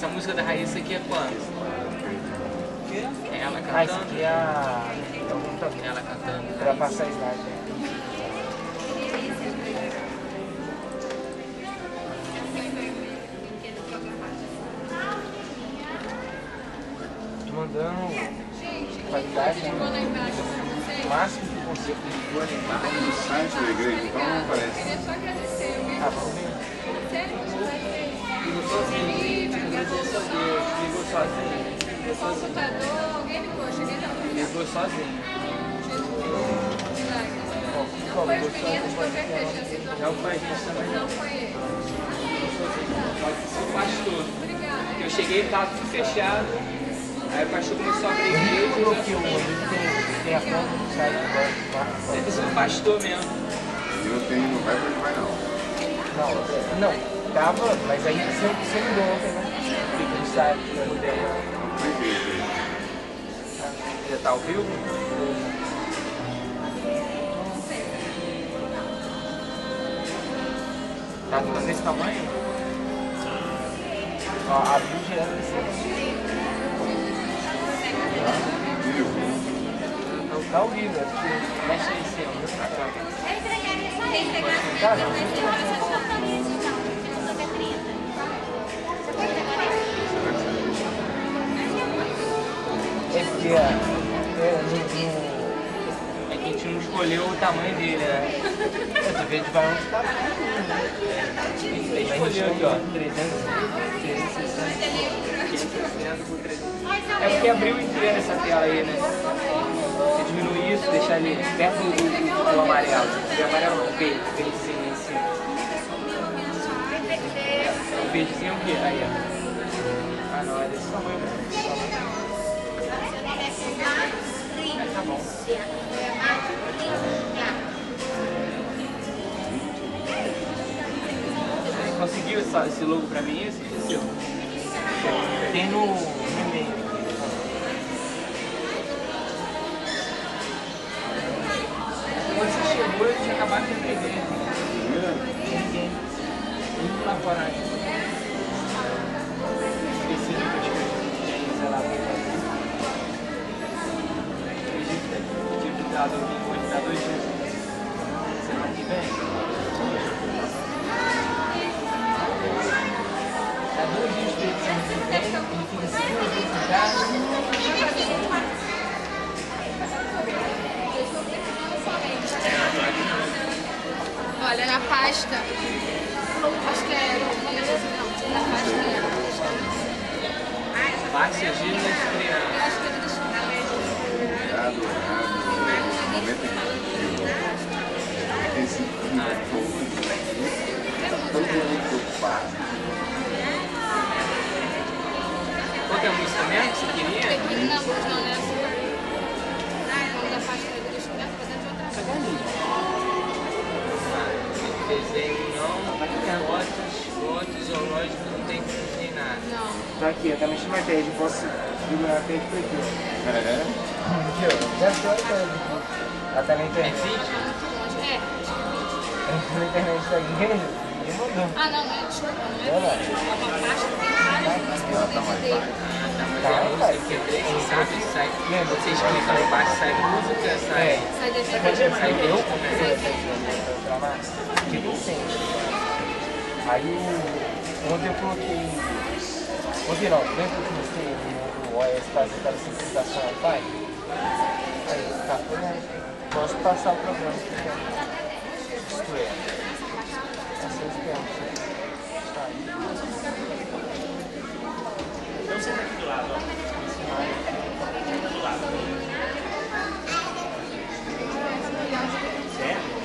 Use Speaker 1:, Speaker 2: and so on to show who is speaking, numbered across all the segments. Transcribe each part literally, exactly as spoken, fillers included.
Speaker 1: Essa música da Raíssa aqui é quando? É ela cantando?
Speaker 2: Ah, isso aqui é a... É
Speaker 1: ela cantando.
Speaker 2: Pra passar a idade. Tô mandando qualidade, né? O máximo que eu consigo.
Speaker 3: No site da igreja, então não aparece.
Speaker 2: Ah, vamos ver.
Speaker 1: Ligou sozinho, agradeço a Deus, ligou sozinho.
Speaker 4: O computador, alguém ligou, cheguei na rua.
Speaker 1: Ligou sozinho.
Speaker 4: Não foi os meninos que eu perdi, tinha sido
Speaker 1: Não foi a gente também.
Speaker 4: Não foi ele.
Speaker 1: Sou pastor.
Speaker 4: Obrigada.
Speaker 1: Eu cheguei e estava tudo fechado. Aí o pastor começou a abrir a igreja.
Speaker 2: Falou que o livro tem, tem a conta do site agora.
Speaker 1: Deve ser um pastor mesmo.
Speaker 3: Eu tenho, não vai pra onde vai não.
Speaker 2: Não, não, tava, mas aí você, você mudou ontem, né? Fica no site, eu mudei.
Speaker 3: Não foi igreja.
Speaker 1: Já tá ao vivo? Tá ficando desse tamanho?
Speaker 2: Ó, abriu direto assim.
Speaker 3: Viu?
Speaker 2: Não tá ao vivo, é porque mexe aí em cima, pra cá. Tá, não. É porque é, é, no, no,
Speaker 1: É que a gente não escolheu o tamanho dele, né?
Speaker 2: é, tu vê de vai onde tá.
Speaker 1: A gente escolheu aqui, ó. trezentos, trezentos e sessenta, quinhentos e sessenta por trezentos. É porque abriu inteira essa tela aí, né? Você diminui isso, deixar ele perto do, do, do amarelo. O amarelo não, o verde, o verdezinho em cima. O verdezinho é o quê? Aí, ó. Ah, não, é desse tamanho mesmo. Aí tá bom. Conseguiu essa, esse logo pra mim? Esse é seu?
Speaker 2: Tem no, no e-mail.
Speaker 1: Quando você chegou, eu tinha acabado de aprender. Ninguém. Muito lá fora. Esqueci do que eu escrevi. Sei lá, foi fazer. Tive que dar dois dias. Semana que vem. Há dois dias de edição que vem, ele tem cinco dias em casa.
Speaker 4: Olha, na pasta, acho que é, não, na pasta é.
Speaker 1: Passa giro na
Speaker 4: Eu
Speaker 1: estreia.
Speaker 4: acho que ele deixou na
Speaker 3: Errado, errado. No momento em que esse todo mundo preocupado.
Speaker 1: Qual que é a música mesmo que você queria?
Speaker 4: Não, não, né? Quando da pasta ele deixou dentro pra dentro de outra coisa.
Speaker 1: Desenho não, fotos, fotos, zoológico, não tem, não tem nada.
Speaker 4: Não.
Speaker 2: Tá aqui, tá mexendo na tela, posso segurar a tela por aqui, ó.
Speaker 3: É?
Speaker 2: Aqui, ó. Já foi a tela. Ela tá na
Speaker 1: É
Speaker 2: internet.
Speaker 1: vídeo?
Speaker 4: É.
Speaker 2: Ela tá na internet da igreja. Ninguém mandou.
Speaker 4: Ah, não, não é, desculpa, não é.
Speaker 2: Olha lá.
Speaker 4: Uma pasta tem várias músicas dele.
Speaker 1: Ah, tá, mas é a música que é três, sabe? Sai, você explica lá embaixo, sai música, sai...
Speaker 4: Sai desse
Speaker 1: Sai
Speaker 2: Eu
Speaker 1: vídeo,
Speaker 2: comecei a
Speaker 1: né?
Speaker 2: programar, que nem sempre. Aí o, ontem eu coloquei. Ontem não, lembra que eu comecei no O S fazer aquela simplificação Wi-Fi? Aí, tá, foi bom. Posso passar o programa. Isto é. Assim que
Speaker 5: Então senta aqui do lado, ó. Senta do lado. Certo?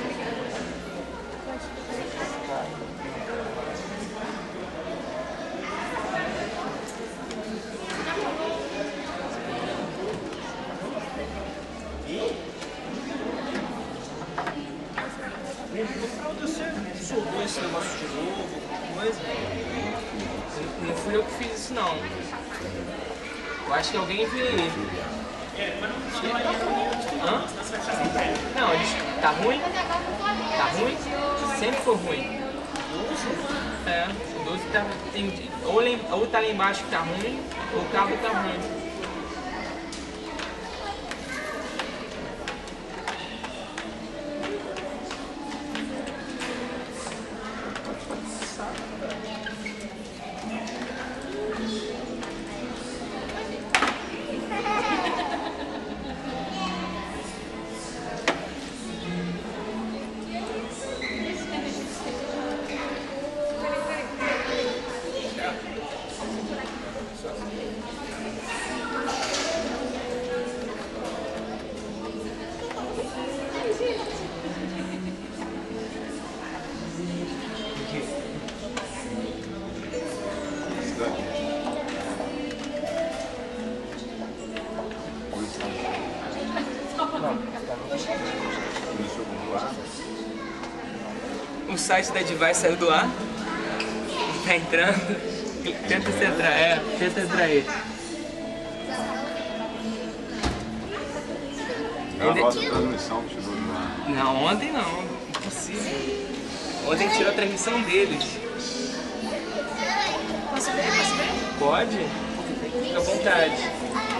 Speaker 5: Quando você soldou esse negócio de novo, alguma coisa,
Speaker 1: Não fui eu que fiz isso, não. Eu acho que alguém viu aí.
Speaker 5: é, mas não não é
Speaker 1: Hã?
Speaker 5: não.
Speaker 1: Não, eles... Tá ruim? Tá ruim? Sempre foi ruim. É, o doze tá. Tem, ou, lem- ou tá lá embaixo que tá ruim, ou o cabo tá ruim. O site da Advice saiu do ar. Ele tá entrando. Tenta se entrar, é, tenta entrar aí.
Speaker 3: Ela roda a transmissão que tirou do ar.
Speaker 1: Não, ontem não, impossível. Ontem tirou a transmissão deles.
Speaker 4: Posso ver? Posso ver?
Speaker 1: Pode? Fica à vontade.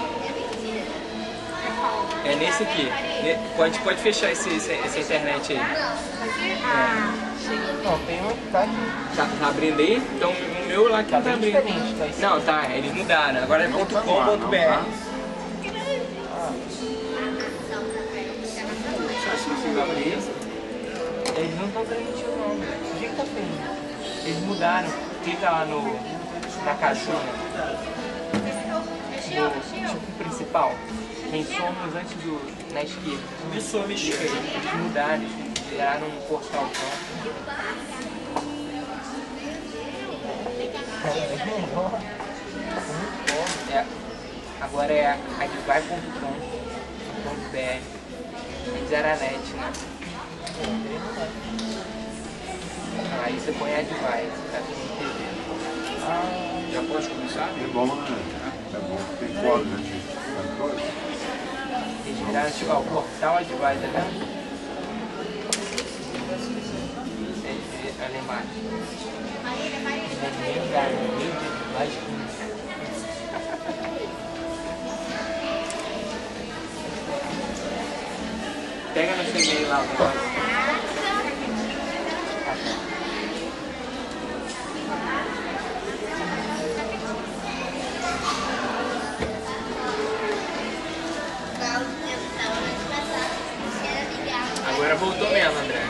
Speaker 1: É nesse aqui. Ne- Pode, pode fechar esse, esse- essa internet aí.
Speaker 4: Ah,
Speaker 2: Não, tem um que tá aqui.
Speaker 1: Tá, tá abrindo aí? Então o meu lá que
Speaker 2: Tá
Speaker 1: tá
Speaker 2: bem
Speaker 1: abrindo.
Speaker 2: diferente, tá isso.
Speaker 1: Não, tá, eles mudaram. Agora é
Speaker 3: Não
Speaker 1: ponto
Speaker 3: tá no
Speaker 1: .com
Speaker 3: ar,
Speaker 1: ponto
Speaker 3: não,
Speaker 1: br.
Speaker 3: tá?
Speaker 1: Você acha que você vai abrir isso?
Speaker 2: Eles não estão transmitindo não. O que que tá tendo?
Speaker 1: Eles mudaram. Clica lá no, na caixinha. No tipo principal. Quem somos antes do. Na esquerda.
Speaker 5: Me some, Chico.
Speaker 1: Eles mudaram, eles criaram um portal próprio.
Speaker 2: É bem melhor. Muito bom.
Speaker 1: É, agora é advai ponto com ponto br. Antes era net, né? Aí você põe advai, tá com T V.
Speaker 2: Ah,
Speaker 3: Já pode começar? É bom, né? É bom. Tem código, né? Gente?
Speaker 1: Eles viraram tipo ó, o portal advai, tá vendo? Ali embaixo.
Speaker 2: meio lugar, meio de mais
Speaker 1: Pega no seu e-mail lá o negócio. Agora voltou mesmo, André.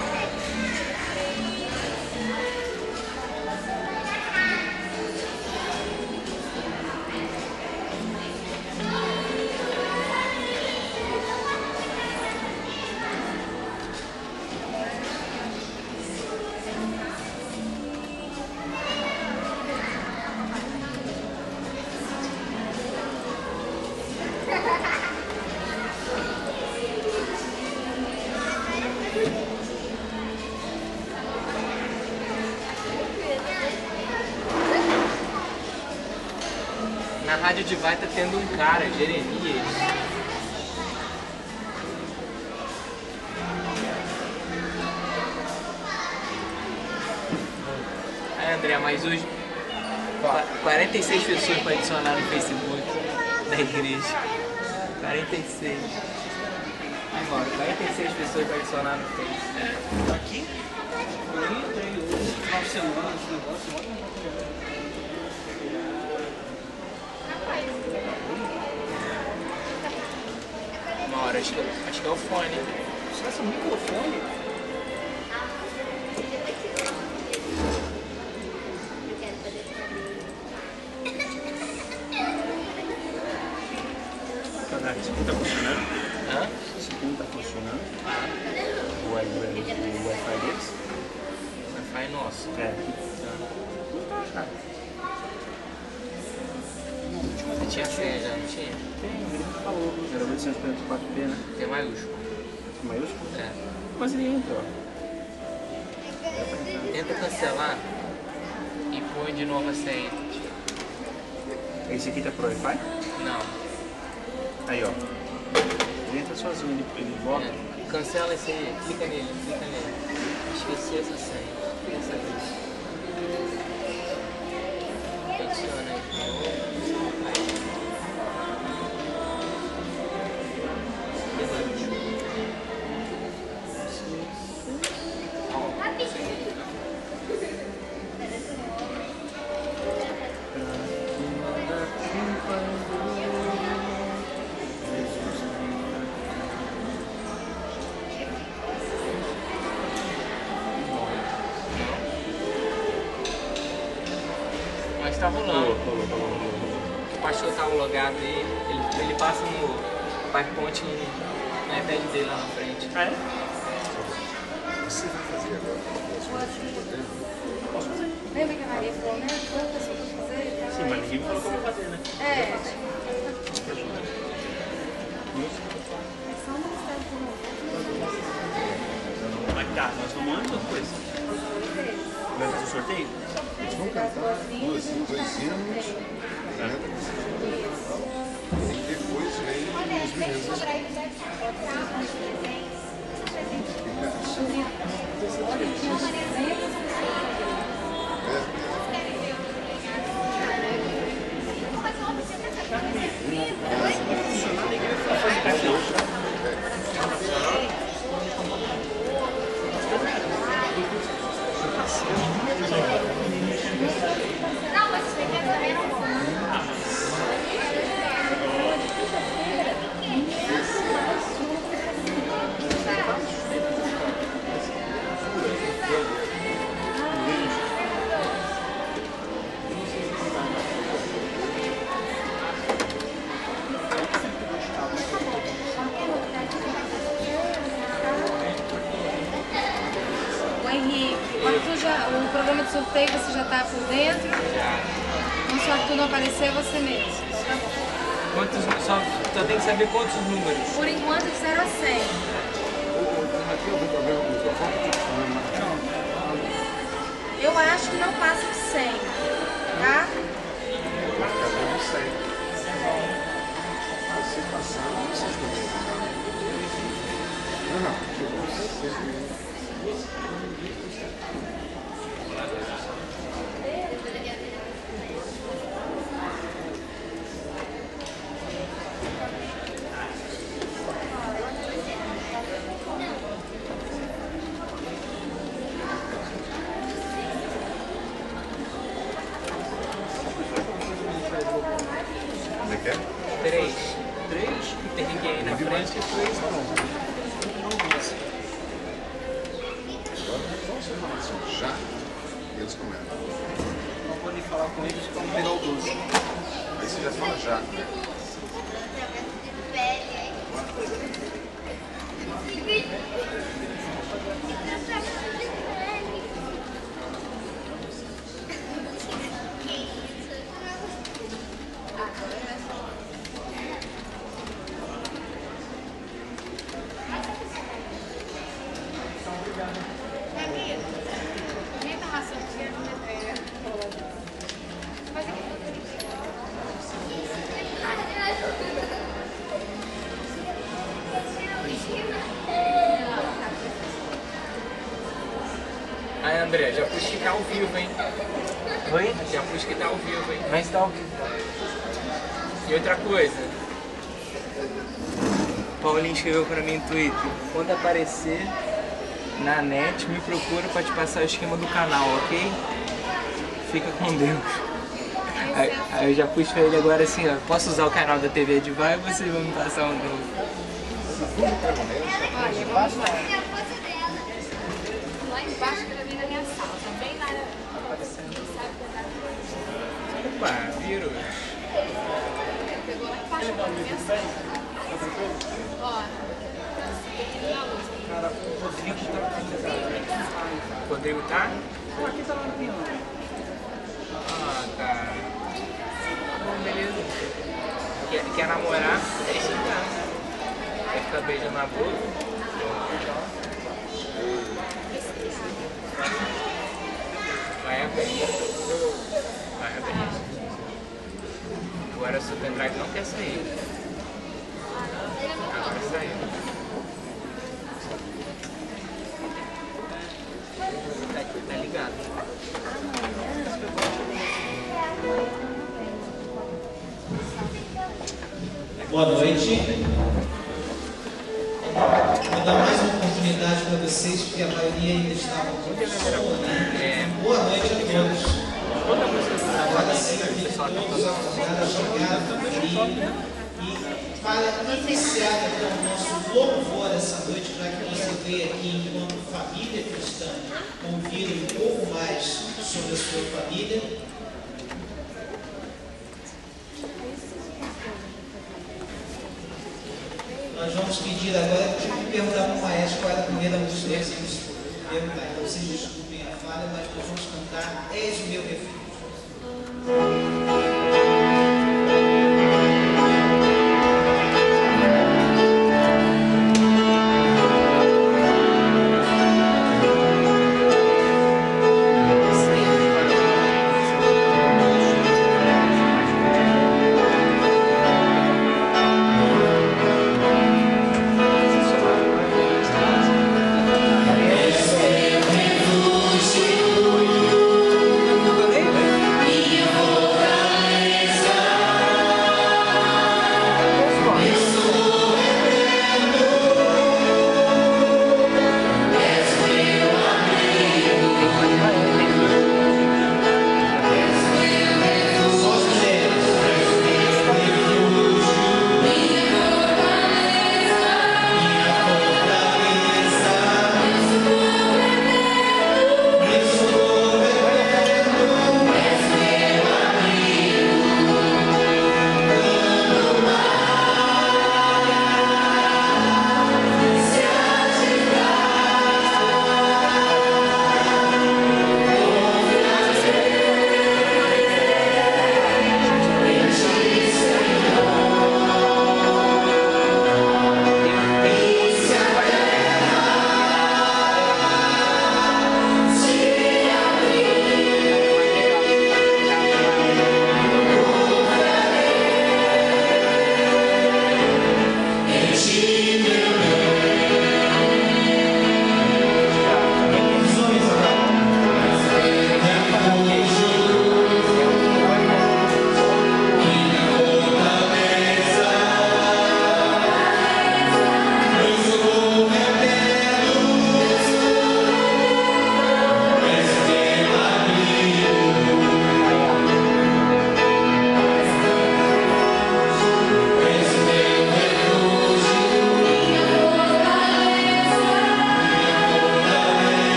Speaker 1: Na Rádio Advai tá tendo um cara, Jeremias. Aí, André, mas hoje qua- quarenta e seis pessoas para adicionar no Facebook da igreja. quarenta e seis. Agora, quarenta e seis pessoas para adicionar no Facebook.
Speaker 5: Aqui? Eu entrei hoje, final de semana, esse negócio, olha.
Speaker 1: Uma hora, acho que, acho que é o fone.
Speaker 5: Será que é um microfone? Cadê? Isso aqui tá funcionando?
Speaker 1: Hã?
Speaker 5: Isso aqui não tá funcionando? O Wi- o Wi-Fi deles?
Speaker 1: Wi-Fi nosso.
Speaker 5: É. Não tá, cara.
Speaker 1: Você tinha senha já, não tinha?
Speaker 5: Tem, ele falou. Era oitocentos e quarenta e quatro p, né?
Speaker 1: Tem maiúsculo.
Speaker 5: Maiúsculo?
Speaker 1: É.
Speaker 5: Mas ele entra, ó.
Speaker 1: Tenta cancelar e põe de novo a senha.
Speaker 5: Esse aqui tá pro Wi-Fi?
Speaker 1: Não.
Speaker 5: Aí, ó. Ele entra sozinho, ele, ele volta.
Speaker 1: É. Cancela esse aí, clica nele, clica nele. Esqueci essa senha. Essa vez. tá rolando. O pastor tá logado aí, ele, ele passa no PowerPoint no iPad dele lá na frente.
Speaker 5: Ah, é?
Speaker 3: Você vai fazer agora?
Speaker 5: Posso fazer.
Speaker 4: Lembra que a Maria falou, né? Quantas pessoas fazer e tal?
Speaker 5: Sim, mas ninguém me falou como fazer, né?
Speaker 4: É. É só uma questão de
Speaker 5: Como é que tá? Nós vamos antes ou depois? Vai fazer o sorteio?
Speaker 3: Eles vão cantar duas, dois hinos, né? E depois vem os meninos.
Speaker 4: Não, mas você quer também não vou. O Henrique, o, Arthur já, o programa de sorteio você já está por dentro? Então, se o Arthur não aparecer, você mesmo. Tá bom.
Speaker 1: Quantos, só, só tem que saber quantos números.
Speaker 4: Por enquanto, de zero a cem.
Speaker 3: Aqui eu vou problema com o microfone.
Speaker 4: Eu acho que não passa de cem, tá?
Speaker 3: Eu não sei. Você passando, vocês também. Não, não. Você. Como é que é?
Speaker 1: Três. Três? Tem ninguém aí na
Speaker 3: Não vi mais
Speaker 1: frente.
Speaker 3: que três, não. Agora, posso falar assim, já? E eles começam.
Speaker 1: Não vou nem falar com eles como pegar o doce.
Speaker 3: Aí você já fala já.
Speaker 1: Aí, André, já pus que tá ao vivo, hein?
Speaker 2: Oi?
Speaker 1: Já pus que tá ao vivo, hein?
Speaker 2: Mas tá ao vivo.
Speaker 1: E outra coisa. Paulinho escreveu pra mim no Twitter. Quando aparecer na net, me procura pra te passar o esquema do canal, ok? Fica com Deus. Aí, aí eu já pus pra ele agora assim, ó. Posso usar o canal da T V de Vai ou vocês vão me passar um novo?
Speaker 4: Olha, vamos lá. Lá embaixo que eu vim na minha sala, tá bem na área.
Speaker 1: Opa, vírus.
Speaker 4: Pegou lá embaixo na minha sala. Ó.
Speaker 1: Cara, o Rodrigo tá. O Rodrigo tá? Aqui tá lá no piano. Ah, cara. Bom, beleza. Quer, quer namorar? É isso mesmo. Quer ficar beijando na boca? Vai abrir. Vai abrir. Agora o seu pendrive não quer sair. Agora saiu. Tá, tá ligado.
Speaker 6: Boa noite. Vou dar mais uma oportunidade para vocês, porque a maioria ainda estava com sono, né? Boa noite a todos. Agora sim, todos a chegada e, e para iniciar então, o nosso louvor essa noite, para que você veja aqui enquanto família cristã, ouvir um pouco mais sobre a sua família. nós vamos pedir agora, eu tive que perguntar para o maestro qual era a primeira música que eles perguntar. Então vocês desculpem a falha, mas nós vamos cantar És o Meu Refúgio.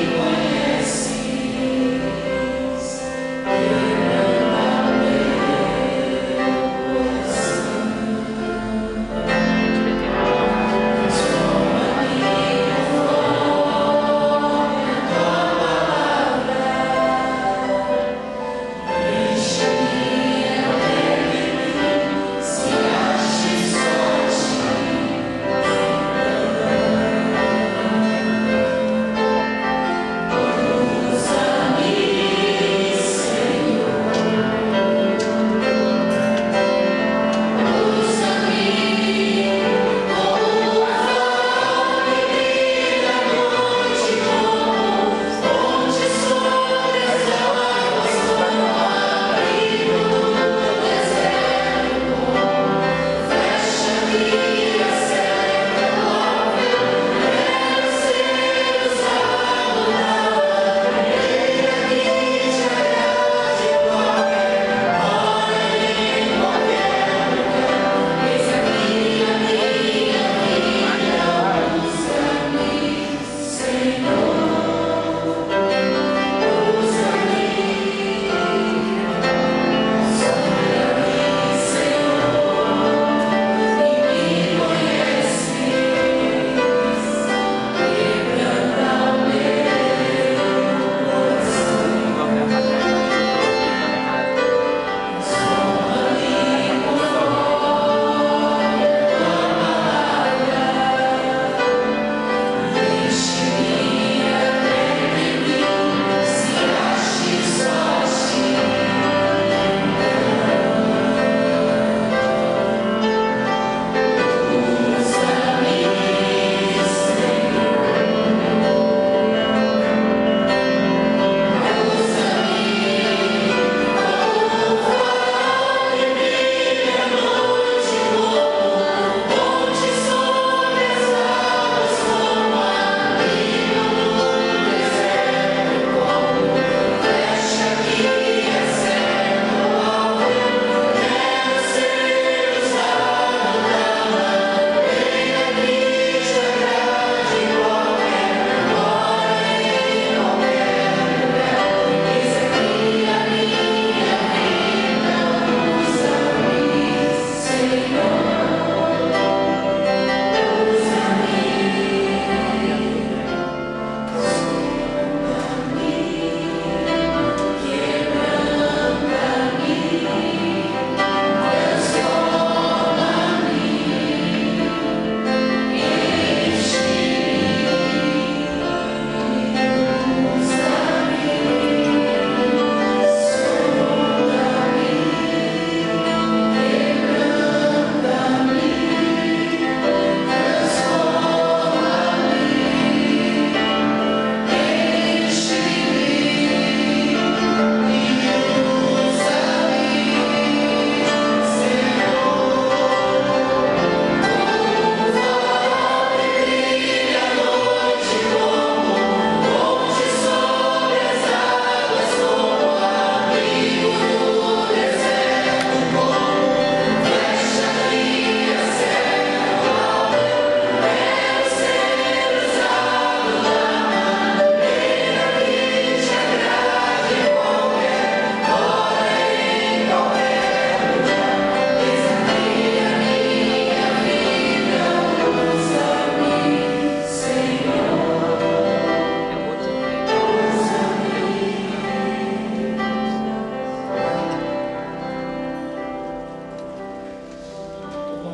Speaker 6: Yeah.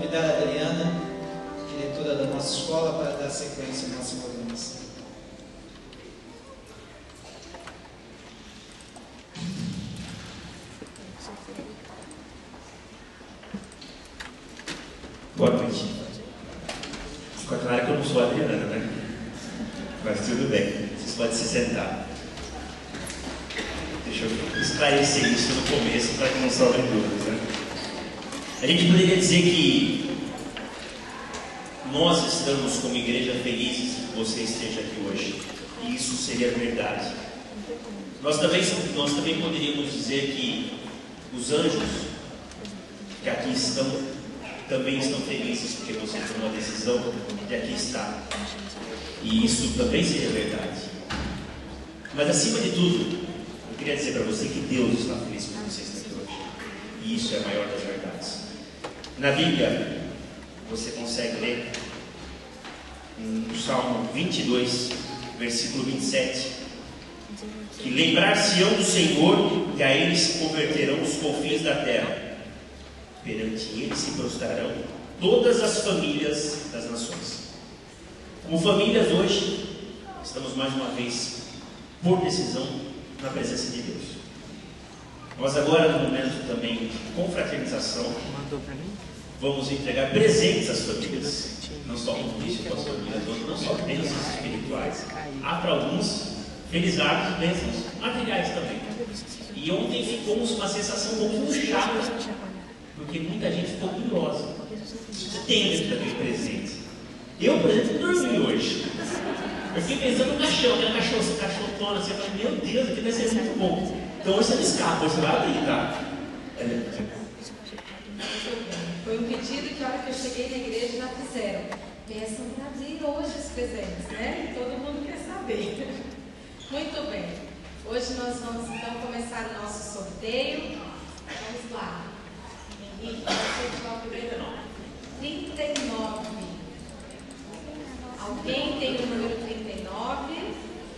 Speaker 6: convidar a Adriana, diretora da nossa escola, para dar sequência à nossa programação.
Speaker 5: Boa noite. Ficou claro que eu não sou a Adriana, né? Mas tudo bem, vocês podem se sentar. Deixa eu esclarecer isso no começo para que não sobre dúvidas, né? A gente poderia dizer que nós estamos como igreja felizes que você esteja aqui hoje. E isso seria verdade. Nós também, nós também poderíamos dizer que os anjos que aqui estão também estão felizes porque você tomou a decisão de aqui estar. E isso também seria verdade. Mas acima de tudo, eu queria dizer para você que Deus está feliz por você estar aqui hoje. E isso é a maior das verdades. Na Bíblia, você consegue ler no Salmo vinte e dois, versículo vinte e sete, que lembrar-se-ão do Senhor e a Ele se converterão os confins da terra. Perante Ele se prostrarão todas as famílias das nações. Como famílias hoje, estamos mais uma vez, por decisão, na presença de Deus. Nós agora, no momento também de confraternização, vamos entregar presentes às famílias. Não só como isso para as famílias, não só bênçãos espirituais. Há para alguns felizardos e bênçãos materiais também. E ontem ficou uma sensação um pouco chata, porque muita gente ficou curiosa. Você tem dentro daquele presente? Eu, por exemplo, dormi hoje. Eu fiquei pensando no caixão, aquele cachorro, cachorrona, assim, eu falei, meu Deus, aqui vai ser muito bom. Então hoje você não escapa, hoje você vai abrir, tá? É.
Speaker 4: Foi um pedido que a hora que eu cheguei na igreja já fizeram. Peçam para abrir hoje os presentes, né? Todo mundo quer saber. Muito bem. Hoje nós vamos então começar o nosso sorteio. Vamos lá. Henrique, você vai primeiro. trinta e nove. Alguém tem o número trinta e nove?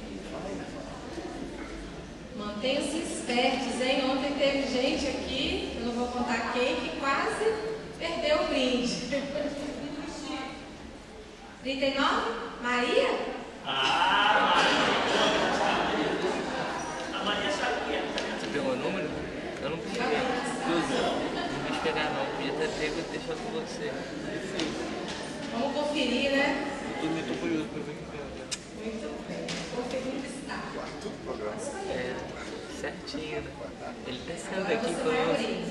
Speaker 4: Mantenham-se espertos, hein? Ontem teve gente aqui, eu não vou contar quem, que quase perdeu o brinde. trinta e nove? Maria?
Speaker 5: Ah, a Maria sabe que é.
Speaker 1: Você pegou o número? Eu não peguei. Não quis pegar não, podia ter pego e deixado com você.
Speaker 4: Vamos conferir, né?
Speaker 1: Eu estou curioso para ver o que é.
Speaker 4: Muito bem. Conferir o que está.
Speaker 1: É, certinho, né? Ele está saindo
Speaker 4: Agora
Speaker 1: daqui
Speaker 4: você
Speaker 1: com
Speaker 4: vai
Speaker 1: nós.
Speaker 4: abrir.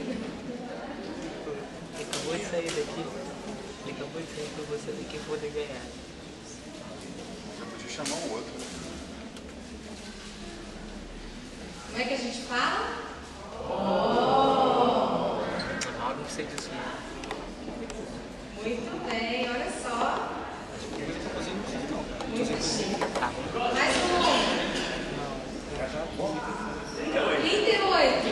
Speaker 1: Ele acabou de sair daqui. Ele acabou de sair para você daqui poder ganhar.
Speaker 3: Já podia chamar um outro.
Speaker 4: Como é que a gente fala?
Speaker 1: Oh! Ah, não sei disso não.
Speaker 4: Muito bem, olha só. Muito chique.
Speaker 1: Ah,
Speaker 4: Mais um. trinta e oito.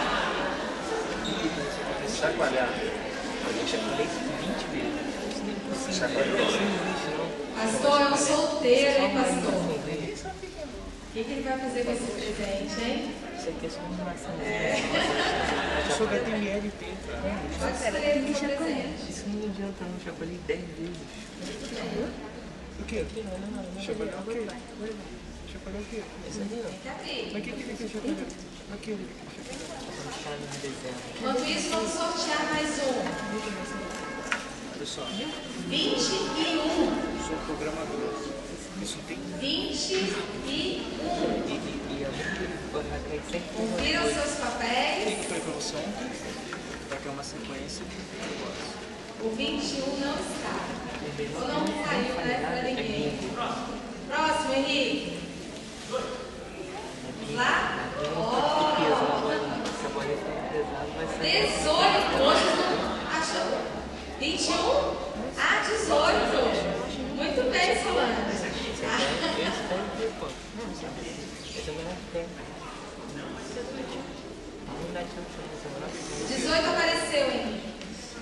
Speaker 3: Chacoalhar.
Speaker 1: eu já falei vinte vezes. Isso não é possível. Isso não existe não.
Speaker 4: Pastor, é um solteiro, hein,
Speaker 1: Só
Speaker 4: pastor?
Speaker 1: mais um dele.
Speaker 4: O que, que ele vai fazer com esse presente, hein?
Speaker 1: Isso aqui é só uma relação. Eu sou da T M L T.
Speaker 4: Pode escolher o seu presente.
Speaker 1: Isso não adianta não, já falei dez vezes.
Speaker 2: O quê? Chacoalhar o quê? Chacoalhar o quê?
Speaker 1: Isso aqui não.
Speaker 4: Tem que abrir.
Speaker 2: Mas o que que ele quer chacoalhar? Aquele que quer chacoalhar.
Speaker 1: Os caras me desenham.
Speaker 4: Enquanto isso, vamos sortear mais um.
Speaker 2: Pessoal,
Speaker 4: vinte e um.
Speaker 2: sou programador. Isso tem
Speaker 4: vinte e um.
Speaker 1: E, e, e alguém vai cair sempre com
Speaker 4: Confiram seus
Speaker 2: o
Speaker 4: papéis.
Speaker 2: que foi pra você ontem? Vai ter uma sequência de negócios.
Speaker 4: O vinte e um não está. Ou não saiu, né, para ninguém. Próximo, Henrique. Lá? Ó. dezoito. Hoje não achou. vinte e um? Ah, dezoito. Muito bem, Solana. dezoito apareceu, Henrique.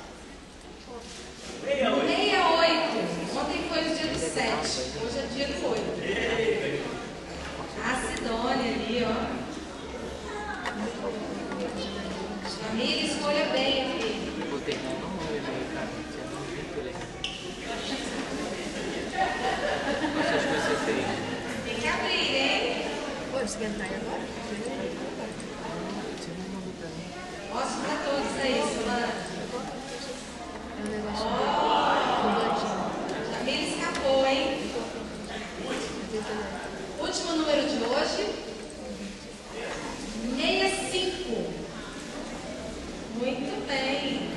Speaker 4: sessenta e oito. Ontem foi o dia do sete. Hoje é dia do oito. A Sidônia ali, ó. Família, escolha bem, filho.
Speaker 7: conseguir entrar aí agora?
Speaker 4: Mostra pra todos aí, Solana.
Speaker 7: É um negócio
Speaker 4: A Mila escapou, hein? Último número de hoje. sessenta e cinco. Muito bem.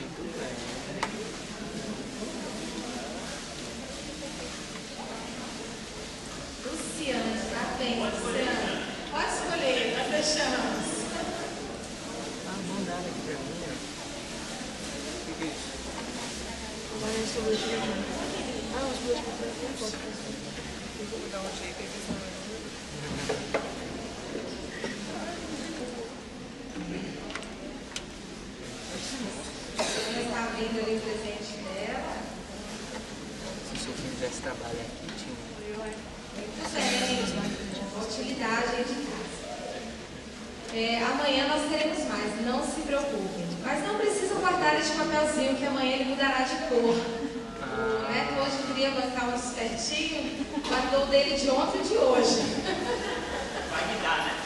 Speaker 4: Luciana, tá bem, Luciana. Pode escolher, nós deixamos.
Speaker 1: Ah, não dá aqui pra mim, ó. O que que é isso?
Speaker 7: Agora é sobre os dois. Ah, os dois pra trás não posso fazer.
Speaker 1: Eu vou dar um jeito aqui, só.
Speaker 4: Ela está abrindo ali o presente dela.
Speaker 1: Se o seu filho tivesse trabalho aqui, tinha.
Speaker 4: Muito bem. Utilidade aí de casa. É, amanhã nós teremos mais, não se preocupem. Mas não precisa guardar este papelzinho, que amanhã ele mudará de cor. O Neto hoje queria bancar um espertinho, guardou dele de ontem e de hoje.
Speaker 5: Vai me dar, né?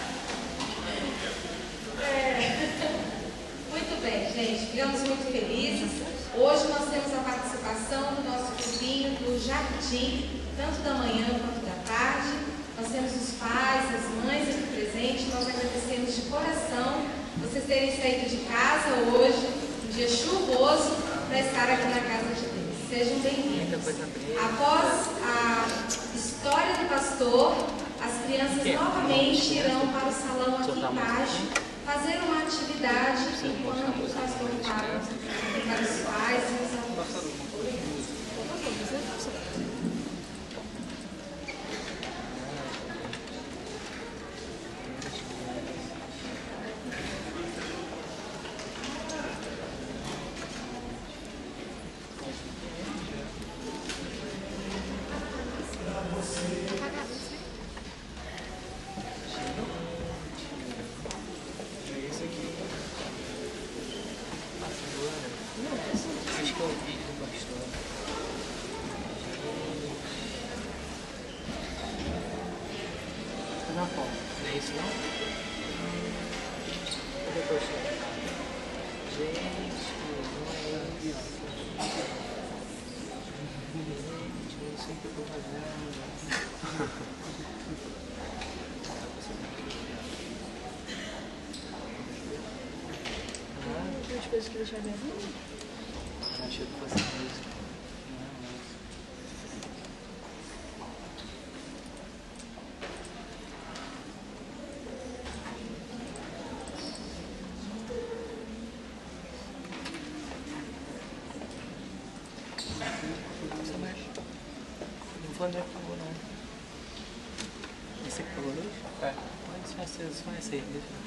Speaker 4: É. Muito bem, gente, ficamos muito felizes. Hoje nós temos a participação do nosso grupinho do Jardim, tanto da manhã quanto da tarde. Nós temos os pais, as mães aqui presentes. Nós agradecemos de coração vocês terem saído de casa hoje, um dia chuvoso, para estar aqui na casa de Deus. Sejam bem-vindos. Após a história do pastor, as crianças novamente irão para o salão aqui embaixo fazer uma atividade enquanto o pastor fala para os pais e os alunos.
Speaker 1: Acho que é o vídeo do pastor. Tá na foto, não é isso não? Cadê o pastor? Gente, não é ele. Gente, eu não sei o que eu tô fazendo.
Speaker 7: As coisas que deixaram minha vida.
Speaker 1: Achei que fosse música. Não é música. Você mexe. Não foi onde é que pagou, não. Esse aqui pagou luz? É. Pode ser aceso, só esse aí, deixa.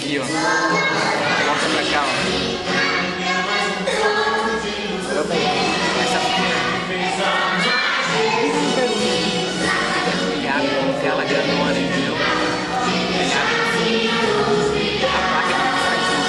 Speaker 1: aqui, ó. Volta pra cá, ó. Essa pegar com tela grandona, entendeu? Pegar a placa que faz isso.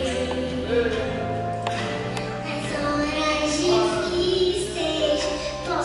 Speaker 8: As horas difíceis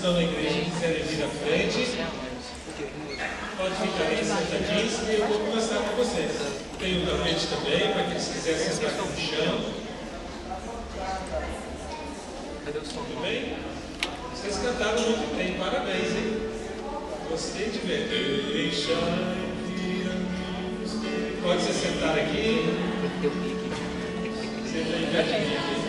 Speaker 6: estão na igreja e quiserem vir à frente, pode ficar aí sentadinhos e eu vou conversar com vocês. Tem o tapete também, para quem quiser sentar aqui no chão. Tudo bem? Vocês cantaram muito bem, parabéns, hein? Gostei de ver. Pode se sentar aqui. Senta aí pertinho aqui.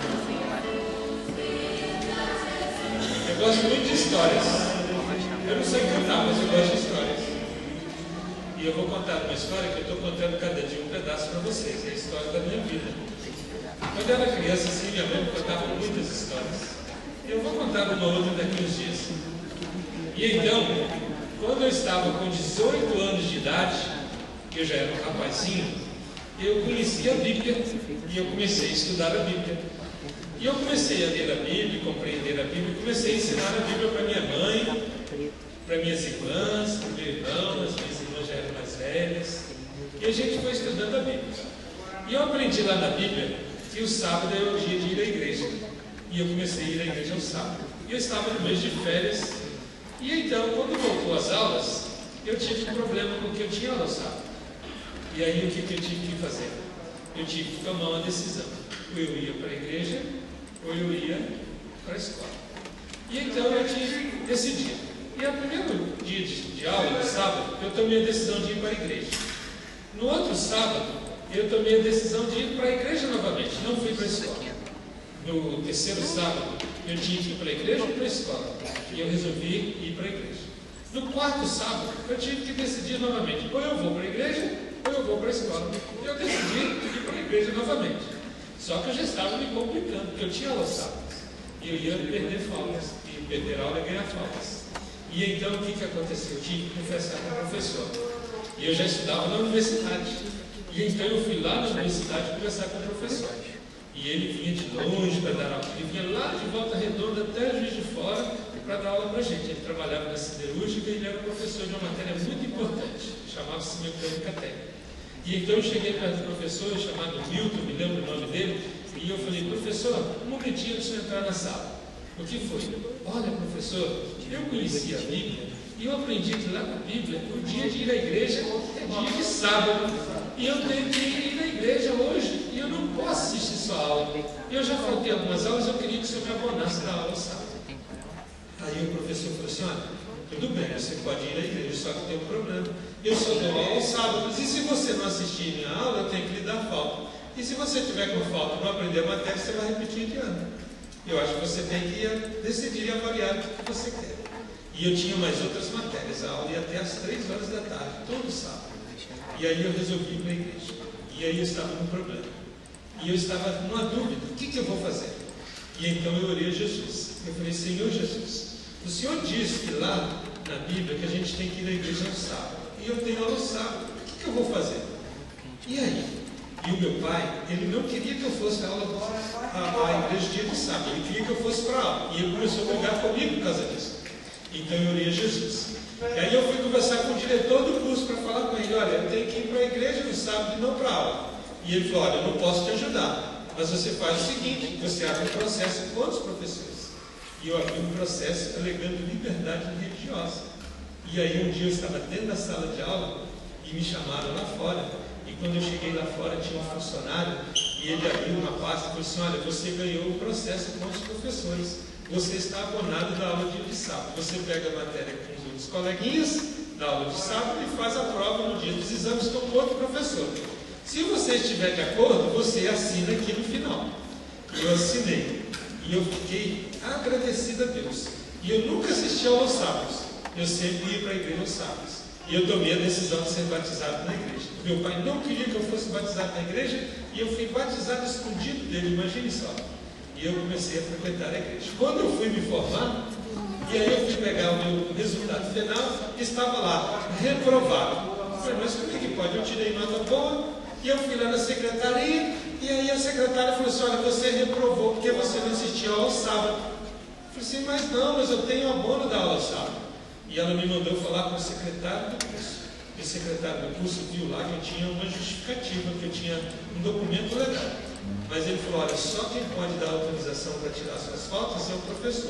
Speaker 6: Eu gosto muito de histórias. Eu não sei cantar, mas eu gosto de histórias. E eu vou contar uma história que eu estou contando cada dia um pedaço para vocês. É a história da minha vida. Quando eu era criança, assim, minha mãe me contava muitas histórias. Eu vou contar uma outra daqui uns dias. E então, quando eu estava com dezoito anos de idade, que eu já era um rapazinho, eu conheci a Bíblia e eu comecei a estudar a Bíblia. E eu comecei a ler a Bíblia, compreender a Bíblia, comecei a ensinar a Bíblia para minha mãe, para minhas irmãs, para o meu irmão, as minhas irmãs já eram mais velhas. E a gente foi estudando a Bíblia. E eu aprendi lá na Bíblia que o sábado é o dia de ir à igreja. E eu comecei a ir à igreja ao sábado. E eu estava no mês de férias. E então, quando voltou às aulas, eu tive um problema porque eu tinha aula ao sábado. E aí o que, que eu tive que fazer? Eu tive que tomar uma decisão. Ou eu ia para a igreja, ou eu ia para a escola. E então eu tive que decidir. E no primeiro dia de, de aula, no sábado, eu tomei a decisão de ir para a igreja. No outro sábado, eu tomei a decisão de ir para a igreja novamente, não fui para a escola. No terceiro sábado, eu tinha que ir para a igreja ou para a escola. E eu resolvi ir para a igreja. No quarto sábado, eu tive que decidir novamente. Ou eu vou para a igreja, ou eu vou para a escola. E eu decidi ir para a igreja novamente. Só que eu já estava me complicando, porque eu tinha aulas sábados. E eu ia perder faltas. E perder aula e ganhar faltas. E então, o que, que aconteceu? Eu tive que conversar com o professor. E eu já estudava na universidade. E então, eu fui lá na universidade conversar com o professor. E ele vinha de longe para dar aula. Ele vinha lá de Volta Redonda até Juiz de Fora para dar aula para a gente. Ele trabalhava na siderúrgica e ele era professor de uma matéria muito importante, chamava-se mecânica técnica. E então eu cheguei perto do professor, chamado Milton, me lembro o nome dele, e eu falei: professor, um momentinho para o senhor entrar na sala. O que foi? Olha, professor, eu conheci a Bíblia e eu aprendi que lá na Bíblia o dia de ir à igreja é dia de sábado. E eu tenho que ir à igreja hoje e eu não posso assistir sua aula. Eu já faltei algumas aulas, eu queria que o senhor me abonasse da aula sábado. Aí o professor falou assim: olha, tudo bem, você pode ir à igreja, só que tem um problema. Eu só dou aula aos sábados, e se você não assistir minha aula, eu tenho que lhe dar falta. E se você tiver com falta e não aprender a matéria, você vai repetir de ano. Eu acho que você tem que decidir e avaliar o que você quer. E eu tinha mais outras matérias, a aula ia até às três horas da tarde, todo sábado. E aí eu resolvi ir para a igreja. E aí eu estava num problema. E eu estava numa dúvida, o que, que eu vou fazer? E então eu orei a Jesus. Eu falei: Senhor Jesus, o Senhor diz que lá na Bíblia que a gente tem que ir à igreja no sábado. E eu tenho aula no sábado. O que, que eu vou fazer? E aí? E o meu pai, ele não queria que eu fosse à aula à igreja dia de sábado. Ele queria que eu fosse para a aula. E ele começou a brigar comigo por causa disso. Então eu orei a Jesus. E aí eu fui conversar com o diretor do curso para falar com ele: olha, eu tenho que ir para a igreja no sábado e não para a aula. E ele falou: olha, eu não posso te ajudar, mas você faz o seguinte, você abre um processo com os professores. E eu abri um processo alegando liberdade religiosa. E aí um dia eu estava dentro da sala de aula e me chamaram lá fora. E quando eu cheguei lá fora tinha um funcionário e ele abriu uma pasta e falou assim: olha, você ganhou o processo com os professores. Você está abonado da aula de sábado. Você pega a matéria com os outros coleguinhas da aula de sábado e faz a prova no dia dos exames com o outro professor. Se você estiver de acordo, você assina aqui no final. E eu assinei. E eu fiquei agradecido a Deus. E eu nunca assisti aos sábados. Eu sempre ia para a igreja aos sábados. E eu tomei a decisão de ser batizado na igreja. Meu pai não queria que eu fosse batizado na igreja e eu fui batizado escondido dele, imagine só. E eu comecei a frequentar a igreja. Quando eu fui me formar, e aí eu fui pegar o meu resultado final, estava lá, reprovado. Eu falei: mas como é que pode? Eu tirei nota boa, e eu fui lá na secretaria, e aí a secretária falou assim: olha, você reprovou porque você não assistia aula ao sábado. Eu falei assim: mas não, mas eu tenho abono da aula ao sábado. E ela me mandou falar com o secretário do curso. E o secretário do curso viu lá que eu tinha uma justificativa, que eu tinha um documento legal. Mas ele falou: olha, só quem pode dar autorização para tirar suas faltas é o professor.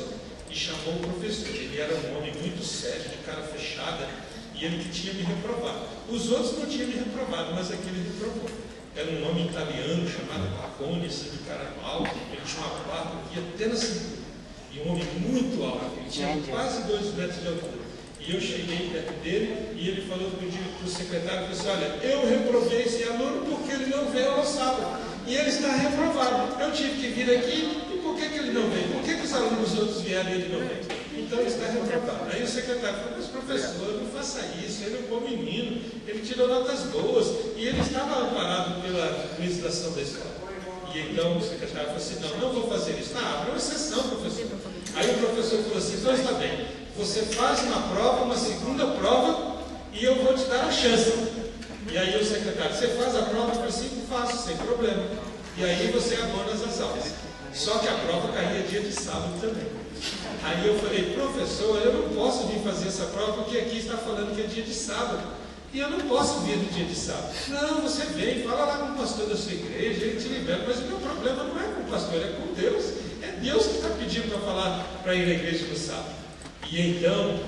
Speaker 8: e chamou o professor. Ele era um homem muito sério, de cara fechada, e ele que tinha me reprovado. Os outros não tinham me reprovado, mas aquele reprovou. Era um homem italiano chamado Marconi, assim, de cara alto, ele tinha uma barba que ia até na cintura. E um homem muito alto, ele tinha quase dois metros de altura. E eu cheguei perto dele e ele falou para o secretário, falou assim, olha, eu reprovei esse aluno porque ele não veio ao sábado. E ele está reprovado. Eu tive que vir aqui, e por que, que ele não veio? Por que, que os alunos outros vieram e ele não veio? Então ele está reprovado. Aí o secretário falou, mas professor, não faça isso, ele é um bom menino, ele tirou notas boas, e ele estava amparado pela administração da escola. E então o secretário falou assim, não, não vou fazer isso. Ah, abre uma exceção, professor. Aí o professor falou assim, então está bem, você faz uma prova, uma segunda prova, e eu vou te dar a chance. E aí o secretário, você faz a prova? Eu falei assim, faço, sem problema. E aí você abona as aulas. Só que a prova caía dia de sábado também. Aí eu falei, professor, eu não posso vir fazer essa prova porque aqui está falando que é dia de sábado. E eu não posso vir no dia de sábado. Não, você vem, fala lá com o pastor da sua igreja, ele te libera. Mas o meu problema não é com o pastor, é com Deus. É Deus que está pedindo para falar, para ir à igreja no sábado. E então,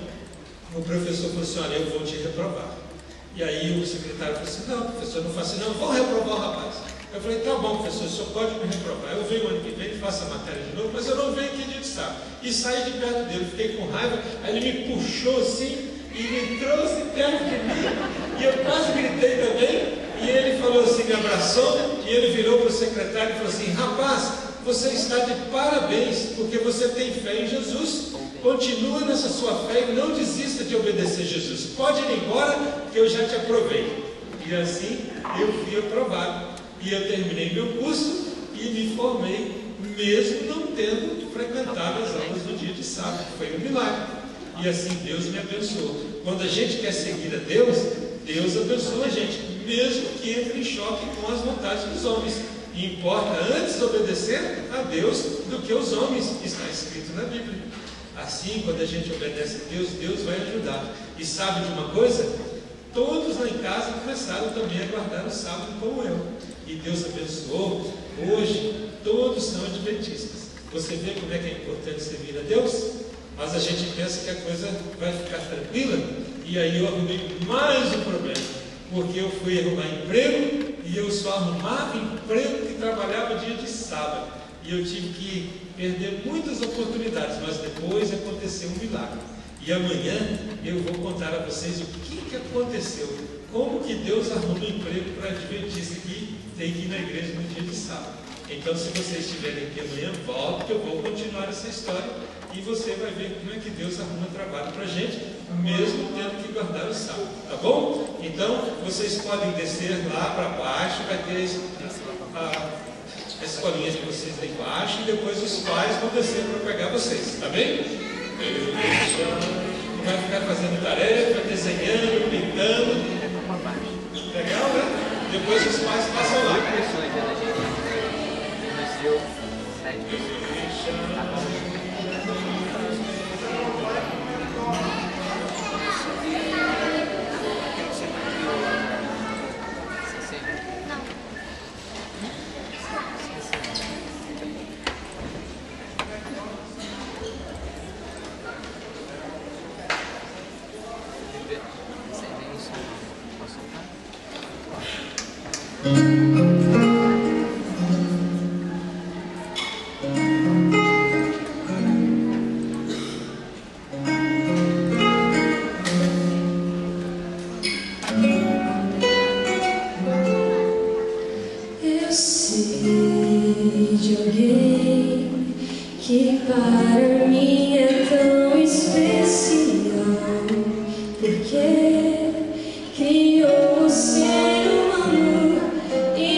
Speaker 8: o professor falou assim, olha, eu vou te reprovar. E aí o secretário falou assim, não, professor, não faça não, vou reprovar o rapaz. Eu falei, tá bom, professor, o senhor pode me reprovar. Eu venho ano que vem, faço a matéria de novo, mas eu não venho aqui dia de sábado. E saí de perto dele, fiquei com raiva, aí ele me puxou assim e me trouxe perto de mim. E eu quase gritei também. E ele falou assim, me abraçou, e ele virou para o secretário e falou assim, rapaz, você está de parabéns, porque você tem fé em Jesus. Continua nessa sua fé e não desista de obedecer Jesus. Pode ir embora, que eu já te aprovei. E assim eu fui aprovado. E eu terminei meu curso e me formei, mesmo não tendo frequentado as aulas no dia de sábado. Foi um milagre. E assim Deus me abençoou. Quando a gente quer seguir a Deus, Deus abençoa a gente, mesmo que entre em choque com as vontades dos homens. E importa antes obedecer a Deus do que os homens, está escrito na Bíblia. Assim, quando a gente obedece a Deus, Deus vai ajudar. E sabe de uma coisa? Todos lá em casa começaram também a guardar o sábado como eu. E Deus abençoou. Hoje, todos são adventistas. Você vê como é que é importante servir a Deus? Mas a gente pensa que a coisa vai ficar tranquila. E aí eu arrumei mais um problema. Porque eu fui arrumar emprego e eu só arrumava emprego que trabalhava dia de sábado. E eu tive que perder muitas oportunidades, mas depois aconteceu um milagre. E amanhã eu vou contar a vocês o que, que aconteceu, como que Deus arrumou um emprego para adventista que tem que ir na igreja no dia de sábado. Então, se vocês estiverem aqui amanhã, volta que eu vou continuar essa história e você vai ver como é que Deus arruma trabalho para a gente, mesmo tendo que guardar o sábado, tá bom? Então, vocês podem descer lá para baixo, vai ter a a escolinha de vocês lá embaixo e depois os pais vão descer para pegar vocês, tá bem? Vai ficar fazendo tarefa, desenhando, pintando. Legal, né? Depois os pais passam lá.
Speaker 9: Eu sei de alguém que para mim é tão especial, porque criou o ser humano e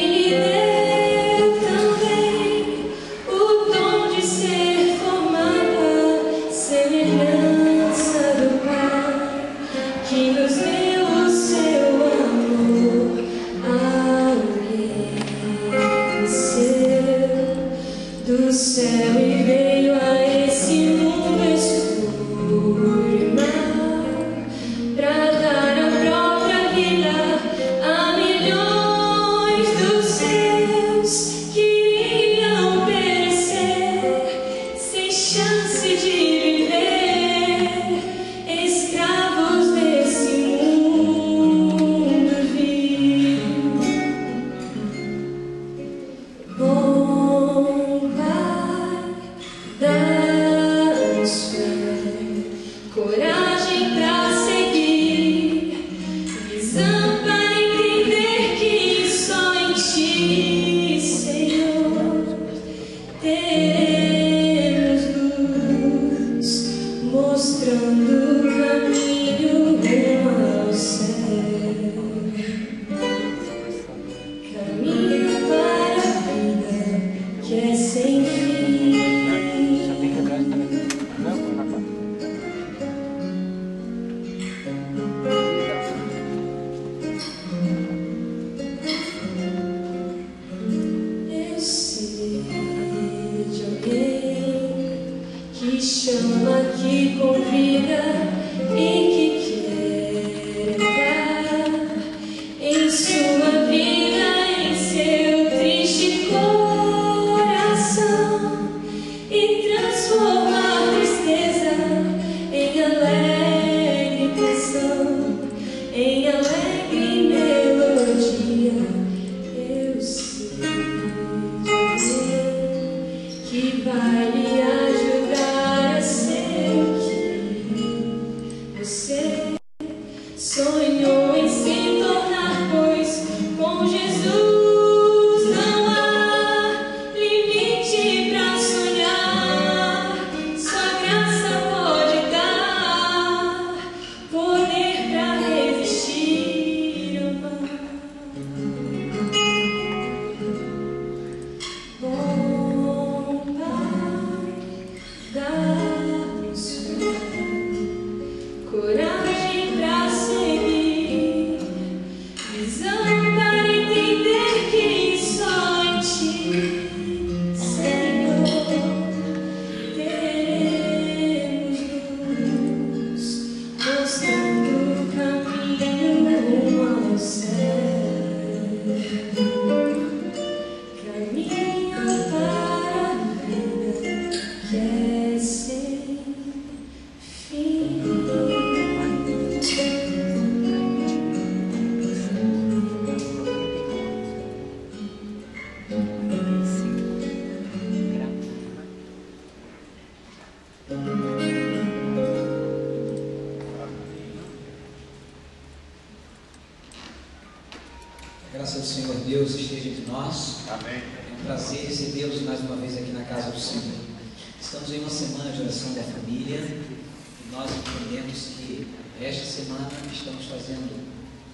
Speaker 6: Graça do Senhor Deus esteja entre nós.
Speaker 3: Amém.
Speaker 6: É um prazer recebê-los mais uma vez aqui na casa do Senhor. Estamos em uma semana de oração da família e nós entendemos que esta semana estamos fazendo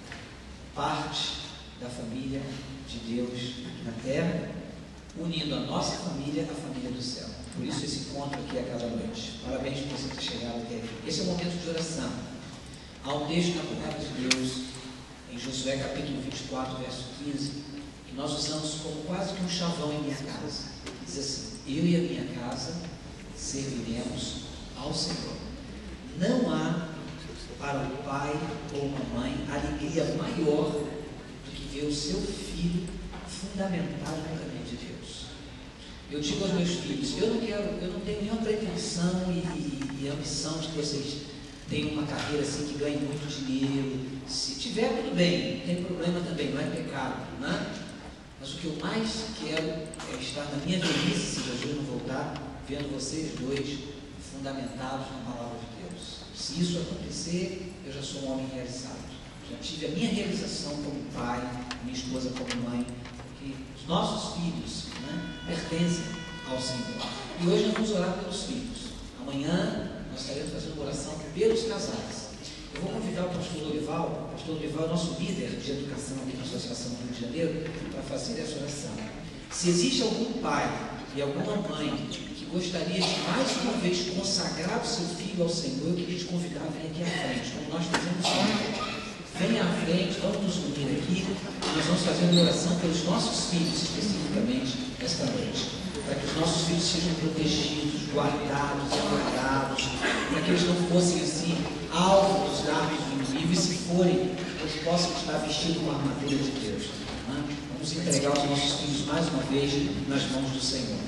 Speaker 6: parte da família de Deus aqui na terra, unindo a nossa família à família do céu. Por isso esse encontro aqui a cada noite. Parabéns por você ter chegado até aqui. Esse é o momento de oração. Há um texto na palavra de Deus, em Josué capítulo vinte e quatro, verso quinze, que nós usamos como quase que um chavão em minha casa. Diz assim: eu e a minha casa serviremos ao Senhor. Não há para o pai ou uma mãe alegria maior do que ver o seu filho fundamentado no caminho de Deus. Eu digo aos meus filhos, eu não quero, eu não tenho nenhuma pretensão e, e, e ambição de que vocês tenham uma carreira assim que ganhe muito dinheiro. Se tiver, tudo bem, não tem problema também, não é pecado, né? Mas o que eu mais quero é estar na minha velhice, se Jesus não voltar, vendo vocês dois fundamentados na palavra de Deus. Se isso acontecer, eu já sou um homem realizado. Já tive a minha realização como pai, minha esposa como mãe, porque os nossos filhos, né, pertencem ao Senhor. E hoje nós vamos orar pelos filhos. Amanhã nós estaremos fazendo oração pelos casais. Eu vou convidar o pastor Dorival, o pastor Dorival é o nosso líder de educação aqui na Associação do Rio de Janeiro, para fazer essa oração. Se existe algum pai e alguma mãe que gostaria de mais uma vez consagrar o seu filho ao Senhor, eu queria te convidar a vir aqui à frente, como nós fazemos sempre. Venha à frente, vamos nos unir aqui, e nós vamos fazer uma oração pelos nossos filhos, especificamente, esta noite. Para que os nossos filhos sejam protegidos, guardados, amparados, para que eles não fossem assim, alvo dos dardos do inimigo, e se forem, eles possam estar vestidos com a armadura de Deus. Né? Vamos entregar os nossos filhos mais uma vez nas mãos do Senhor.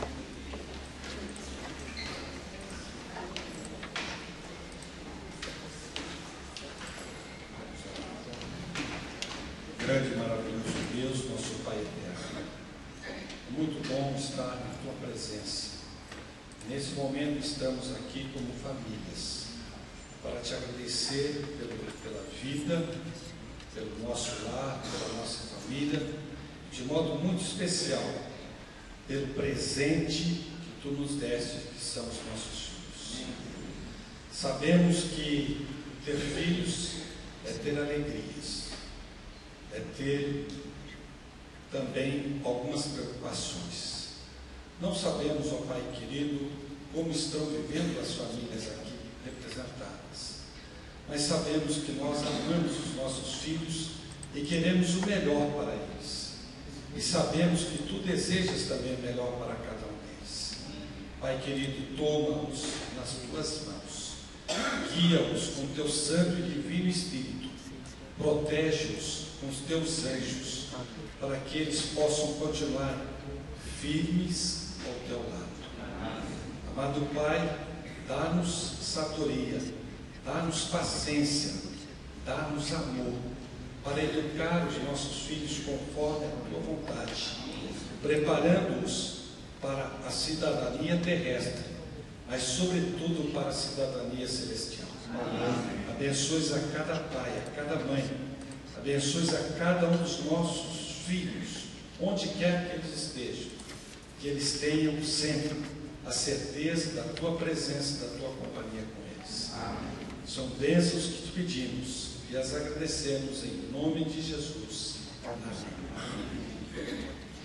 Speaker 8: Grande e maravilhoso Deus, nosso Pai eterno, muito bom estar na Tua presença. Nesse momento estamos aqui como famílias, para Te agradecer pelo, pela vida, pelo nosso lar, pela nossa família, de modo muito especial, pelo presente que Tu nos deste, que são os nossos filhos. Sabemos que ter filhos é ter alegrias, é ter também algumas preocupações. Não sabemos, ó Pai querido, como estão vivendo as famílias aqui representadas, mas sabemos que nós amamos os nossos filhos e queremos o melhor para eles, e sabemos que Tu desejas também o melhor para cada um deles. Pai querido, toma-os nas Tuas mãos, guia-os com Teu Santo e Divino Espírito, protege-os com os Teus anjos, para que eles possam continuar firmes ao Teu lado. Amado Pai, dá-nos sabedoria, dá-nos paciência, dá-nos amor, para educar os nossos filhos conforme a Tua vontade, preparando-os para a cidadania terrestre, mas sobretudo para a cidadania celestial. Abençoe a cada pai, a cada mãe, abençoe a cada um dos nossos filhos, onde quer que eles estejam, que eles tenham sempre a certeza da Tua presença, da Tua companhia com eles. Amém. São bênçãos que Te pedimos e as agradecemos em nome de Jesus. Amém.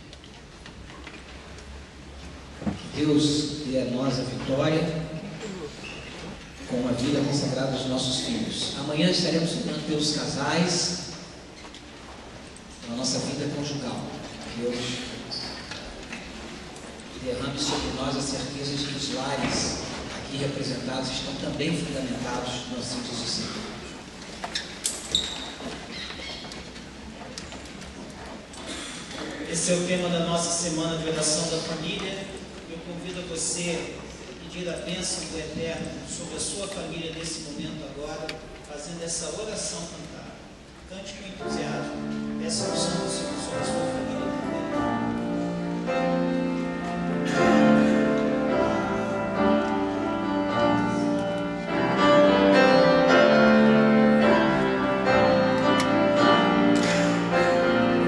Speaker 6: Que Deus dê a nós a vitória com a vida consagrada dos nossos filhos. Amanhã estaremos orando pelos casais, na nossa vida conjugal. Deus derrame sobre nós a certeza de que os lares aqui representados estão também fundamentados no assunto do Senhor.
Speaker 10: Esse é o tema da nossa semana de oração da família. Eu convido a você a pedir a bênção do Eterno sobre a sua família nesse momento agora, fazendo essa oração cantada. Cante com entusiasmo. Peça ao Santo sobre a sua família também.
Speaker 9: Thank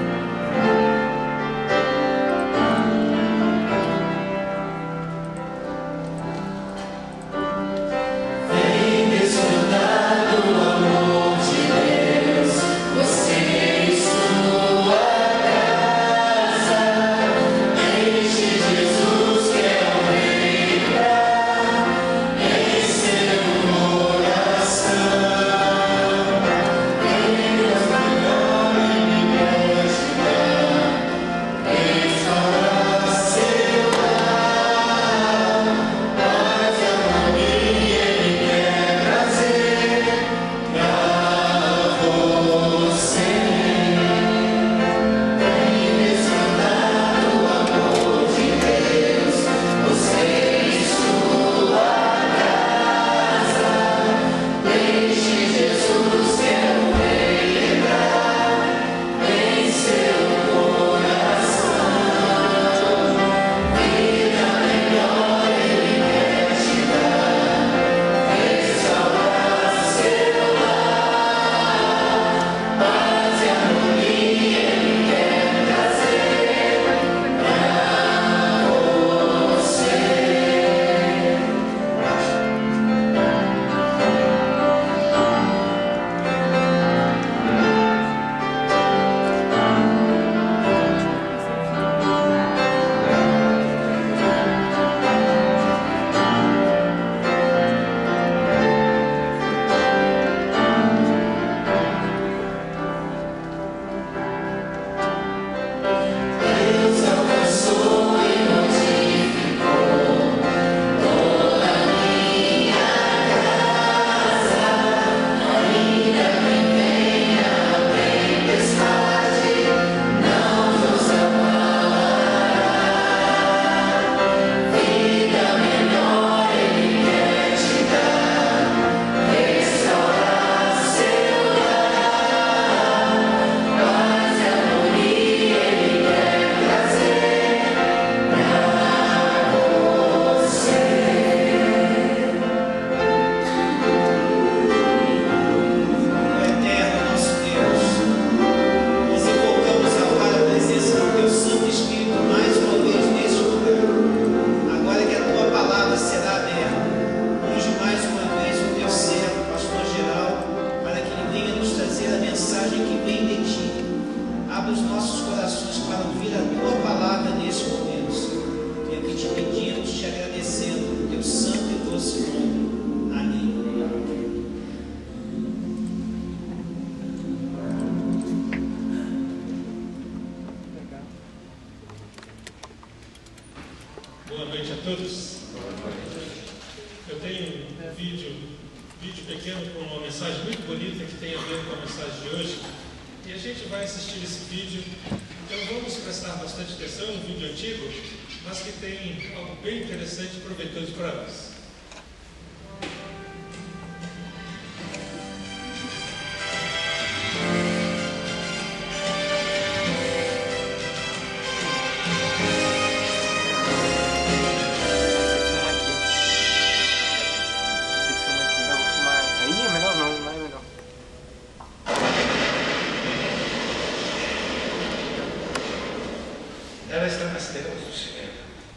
Speaker 8: mensagem muito bonita que tem a ver com a mensagem de hoje. E a gente vai assistir esse vídeo. Então vamos prestar bastante atenção, um vídeo antigo, mas que tem algo bem interessante e proveitoso para nós.
Speaker 11: Ela está nas telas do cinema,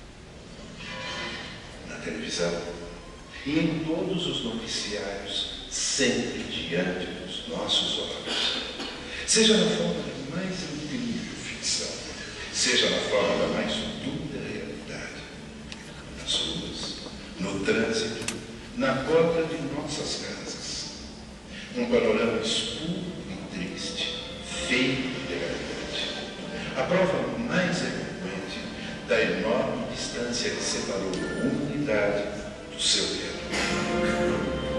Speaker 11: na televisão e em todos os noticiários, sempre diante dos nossos olhos. Seja na forma da mais incrível ficção, seja na forma da mais dura realidade. Nas ruas, no trânsito, na porta de nossas casas. Um panorama escuro e triste, feio e degradante. A prova mais eloquente da enorme distância que separou a humanidade do seu Criador.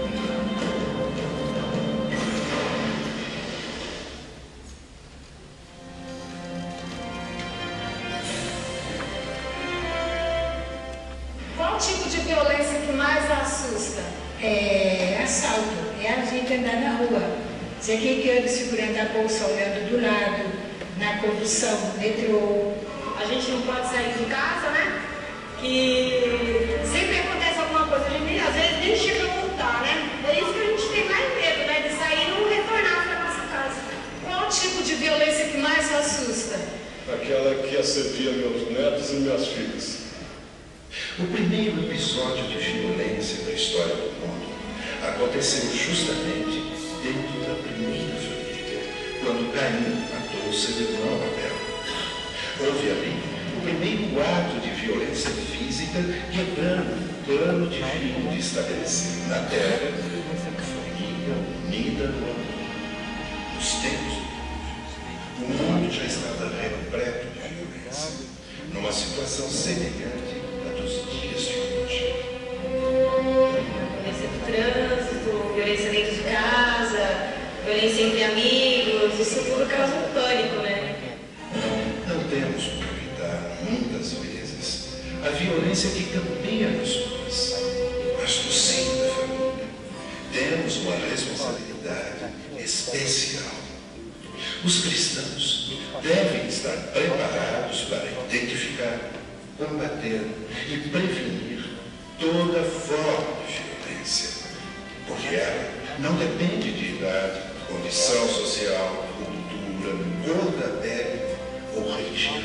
Speaker 4: Qual tipo de violência que mais assusta?
Speaker 12: É assalto, é a gente andar na rua. Você quem que anda segurando a bolsa, olhando do lado, na condução, no metrô.
Speaker 4: A gente não pode sair de casa, né? Que sempre acontece alguma coisa, a gente às vezes nem chega a voltar, né? É isso que a gente tem mais medo, né? De sair e não retornar para nossa casa. Qual tipo de violência que mais assusta?
Speaker 13: Aquela que assedia meus netos e minhas filhas.
Speaker 11: O primeiro episódio de violência da história do mundo aconteceu justamente dentro da primeira família, quando Caim matou seu irmão Abel. Houve ali o primeiro ato de violência física, quebrando o plano divino de estabelecer na terra uma família unida no amor. Nos tempos do o mundo já estava repleto de violência, numa situação semelhante à dos dias de hoje.
Speaker 4: Violência do trânsito, violência dentro de casa, violência entre amigos, isso tudo causa um pânico, né?
Speaker 11: Não temos como evitar, muitas vezes, a violência que campeia nas ruas, mas no seio da família temos uma responsabilidade especial. Os cristãos devem estar preparados para identificar, combater e prevenir toda forma de violência, porque ela não depende de idade, condição social, cultura, cor da pele ou religião.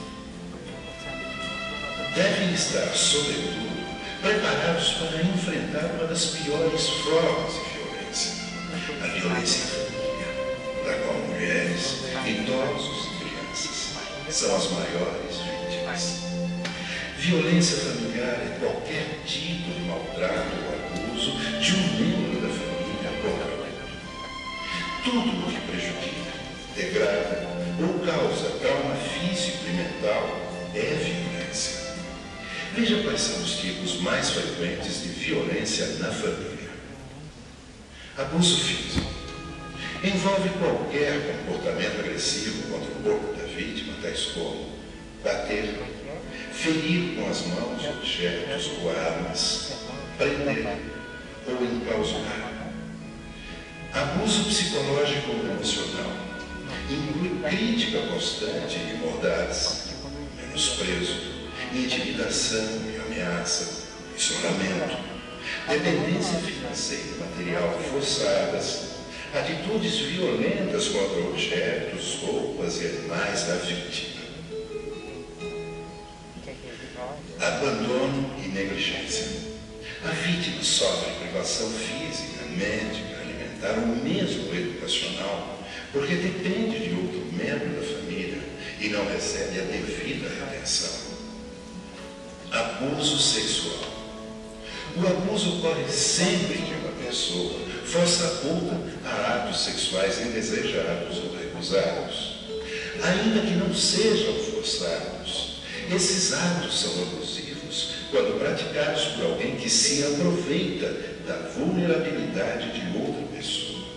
Speaker 11: Devem estar, sobretudo, preparados para enfrentar uma das piores formas de violência, a violência em família, da qual mulheres, idosos e crianças são as maiores vítimas. Violência familiar é qualquer tipo de maltrato ou abuso de um membro da família contra o outro. Tudo o que prejudica, degrada ou causa trauma físico e mental é violência. Veja quais são os tipos mais frequentes de violência na família. Abuso físico. Envolve qualquer comportamento agressivo contra o corpo da vítima, tais como bater, ferir com as mãos objetos ou armas, prender ou enclausurar. Abuso psicológico ou emocional inclui crítica constante e mordaz, menosprezo, intimidação e ameaça, isolamento, dependência financeira e material forçadas, atitudes violentas contra objetos, roupas e animais da vítima. Abandono e negligência. A vítima sofre privação física, médica, alimentar ou mesmo educacional, porque depende de outro membro da família e não recebe a devida atenção. Abuso sexual. O abuso ocorre sempre que uma pessoa força outra a atos sexuais indesejados ou recusados. Ainda que não sejam forçados, esses atos são abusivos quando praticados por alguém que se aproveita da vulnerabilidade de outra pessoa.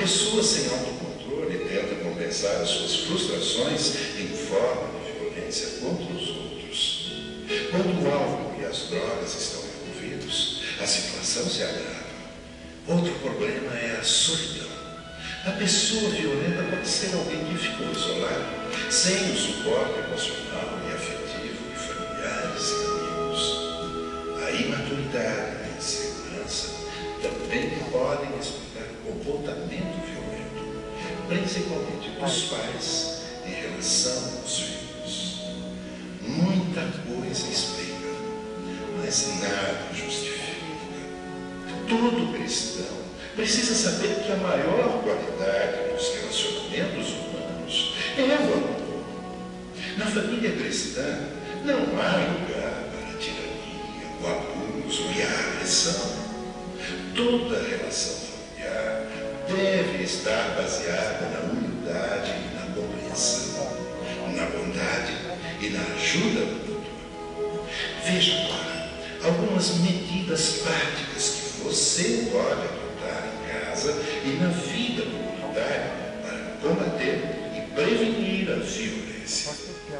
Speaker 11: pessoa sem autocontrole tenta compensar as suas frustrações em forma de violência contra os outros. Quando o álcool e as drogas estão envolvidos, a situação se agrava. Outro problema é a solidão. A pessoa violenta pode ser alguém que ficou isolado, sem o suporte emocional e afetivo de familiares e amigos. A imaturidade e a insegurança também podem explicar o comportamento violento, principalmente dos pais em relação aos filhos. Muita coisa explica, mas nada justifica. Todo cristão precisa saber que a maior qualidade dos relacionamentos humanos é o amor. Na família cristã não há lugar para a tirania, o abuso e a agressão. Toda relação familiar deve estar baseada na humildade e na compreensão, na bondade e na ajuda mútua. Veja agora algumas medidas práticas que você pode adotar em casa e na vida comunitária para combater e prevenir a violência.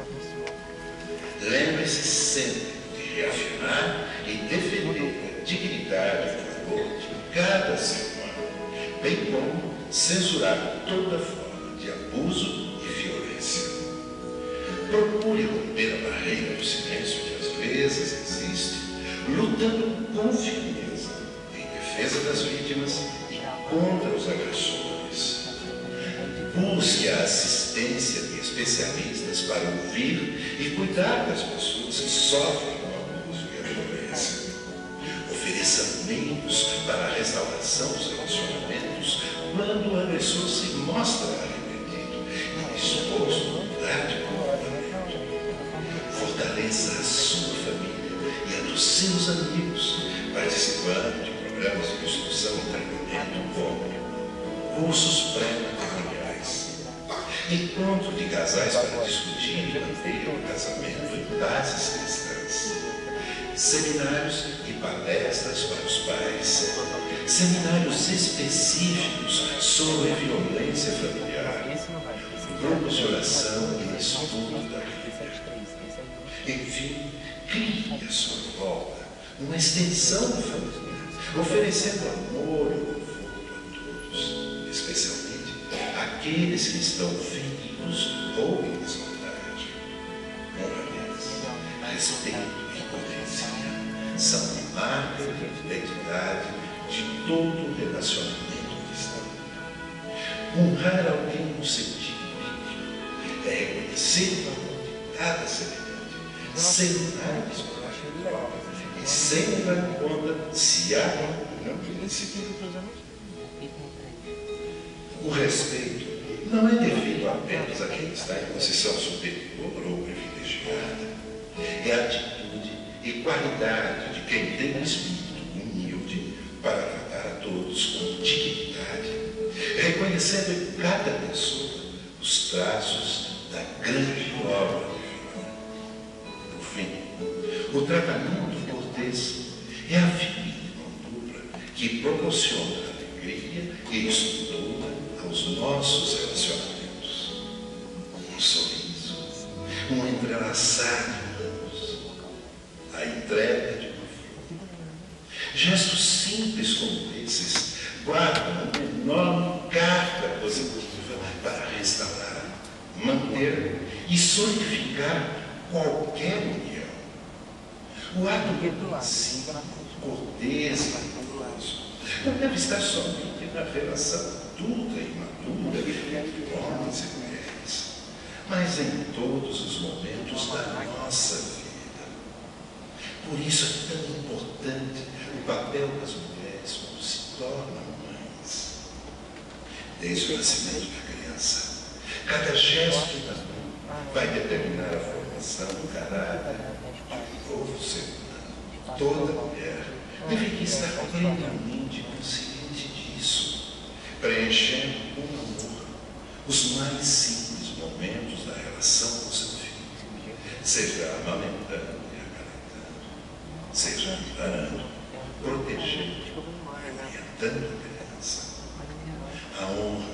Speaker 11: Lembre-se sempre de reafirmar e defender a dignidade e valor de cada ser humano, bem como censurar toda forma de abuso e violência. Procure romper a barreira do silêncio que às vezes existe, lutando com firmeza em defesa das vítimas e contra os agressores. Busque a assistência de especialistas para ouvir e cuidar das pessoas que sofrem o abuso e a violência. Ofereça meios para a restauração dos relacionamentos quando o agressor se mostra arrependido e disposto a mudar de comportamento. Fortaleça a sua família e a dos seus amigos, participando de programas de instrução e treinamento como cursos pré-matrimoniais, encontro de casais para discutir e manter o casamento em bases cristãs, seminários e palestras para os pais, seminários específicos sobre violência familiar, grupos de oração e estudo da Bíblia. Enfim, crie à sua volta uma extensão da família, oferecendo amor e conforto a todos, especialmente aqueles que estão feridos ou em desvantagem. Honra, respeito e cortesia são marcas de identidade de todo relacionamento cristão. Honrar alguém no sentido bíblico é reconhecer o amor de cada semelhante, sem nada espiritual e sem levar em conta se há ou não princípio. O respeito não é devido apenas a quem está em posição superior ou privilegiada. É a atitude e qualidade de quem tem um espírito humilde para tratar a todos com dignidade, reconhecendo em cada pessoa os traços da grande obra divina. Por fim, o tratamento cortês é a via de mão dupla que proporciona alegria e estrutura aos nossos relacionamentos. Um sorriso, um entrelaçar de mãos, a entrega de uma flor. Gestos simples como esses guardam uma enorme carga positiva para restaurar, manter e solidificar qualquer união. O ato compreensivo, cortês e amoroso não deve estar somente na relação adulta e madura entre homens e mulheres, mas em todos os momentos da nossa vida. Por isso é tão importante o papel das mulheres quando se tornam mães. Desde o nascimento da criança, cada gesto da mãe vai determinar a formação do caráter de um novo ser humano. Toda mulher deveria estar plenamente consciente disso, preenchendo com amor os mais simples momentos da relação com seu filho, seja amamentando e acalentando, seja amando, protegendo, orientando a criança. A honra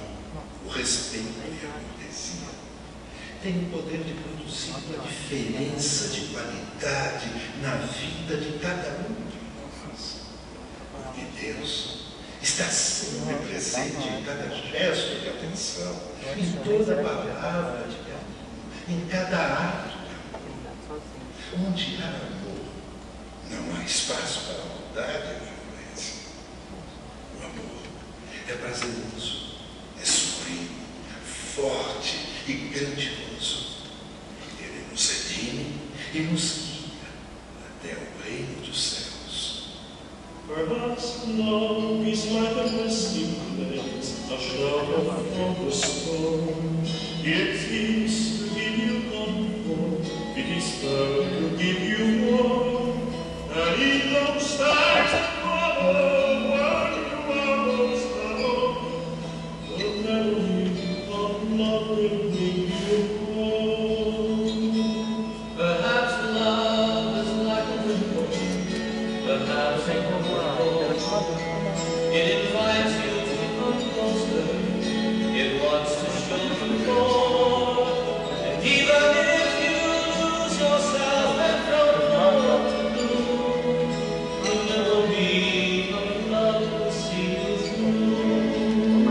Speaker 11: respeito e a cortesia têm o poder de produzir uma diferença de qualidade na vida de cada um de nós. Porque Deus está sempre presente em cada gesto de atenção, em toda palavra de amor, em cada ato de amor. Onde há amor, não há espaço para a maldade e a violência. O amor é prazeroso, é sublime, forte e grandioso. Ele nos redime e nos guia até o reino dos céus.
Speaker 14: Perhaps love is like a resting place, a shelter from the storm. It is to give you comfort, it is firm to give you warmth, and it knows that tomorrow when you are most alone, the memory of love will bring you home.
Speaker 10: Perhaps love is like a window, perhaps it It invites you to come closer. It wants to show you more. And even if you lose yourself and don't know what to do, you'll never be alone to see you through.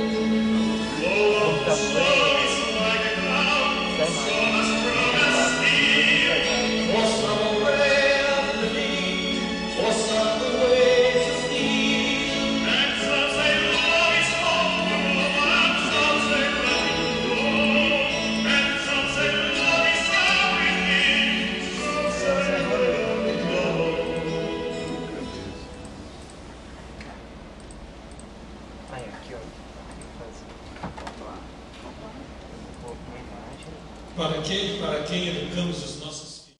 Speaker 14: Oh, love is like a cloud, so as strong as steel.
Speaker 10: For some a ray of relief, for some a way to steal.
Speaker 14: And some say love is hope, and some say let it go. And some say love is everything, some say let it go.
Speaker 2: Aí, aqui, ó. Vamos lá. Um pouco uma imagem.
Speaker 8: Para quem, para quem educamos os nossos filhos?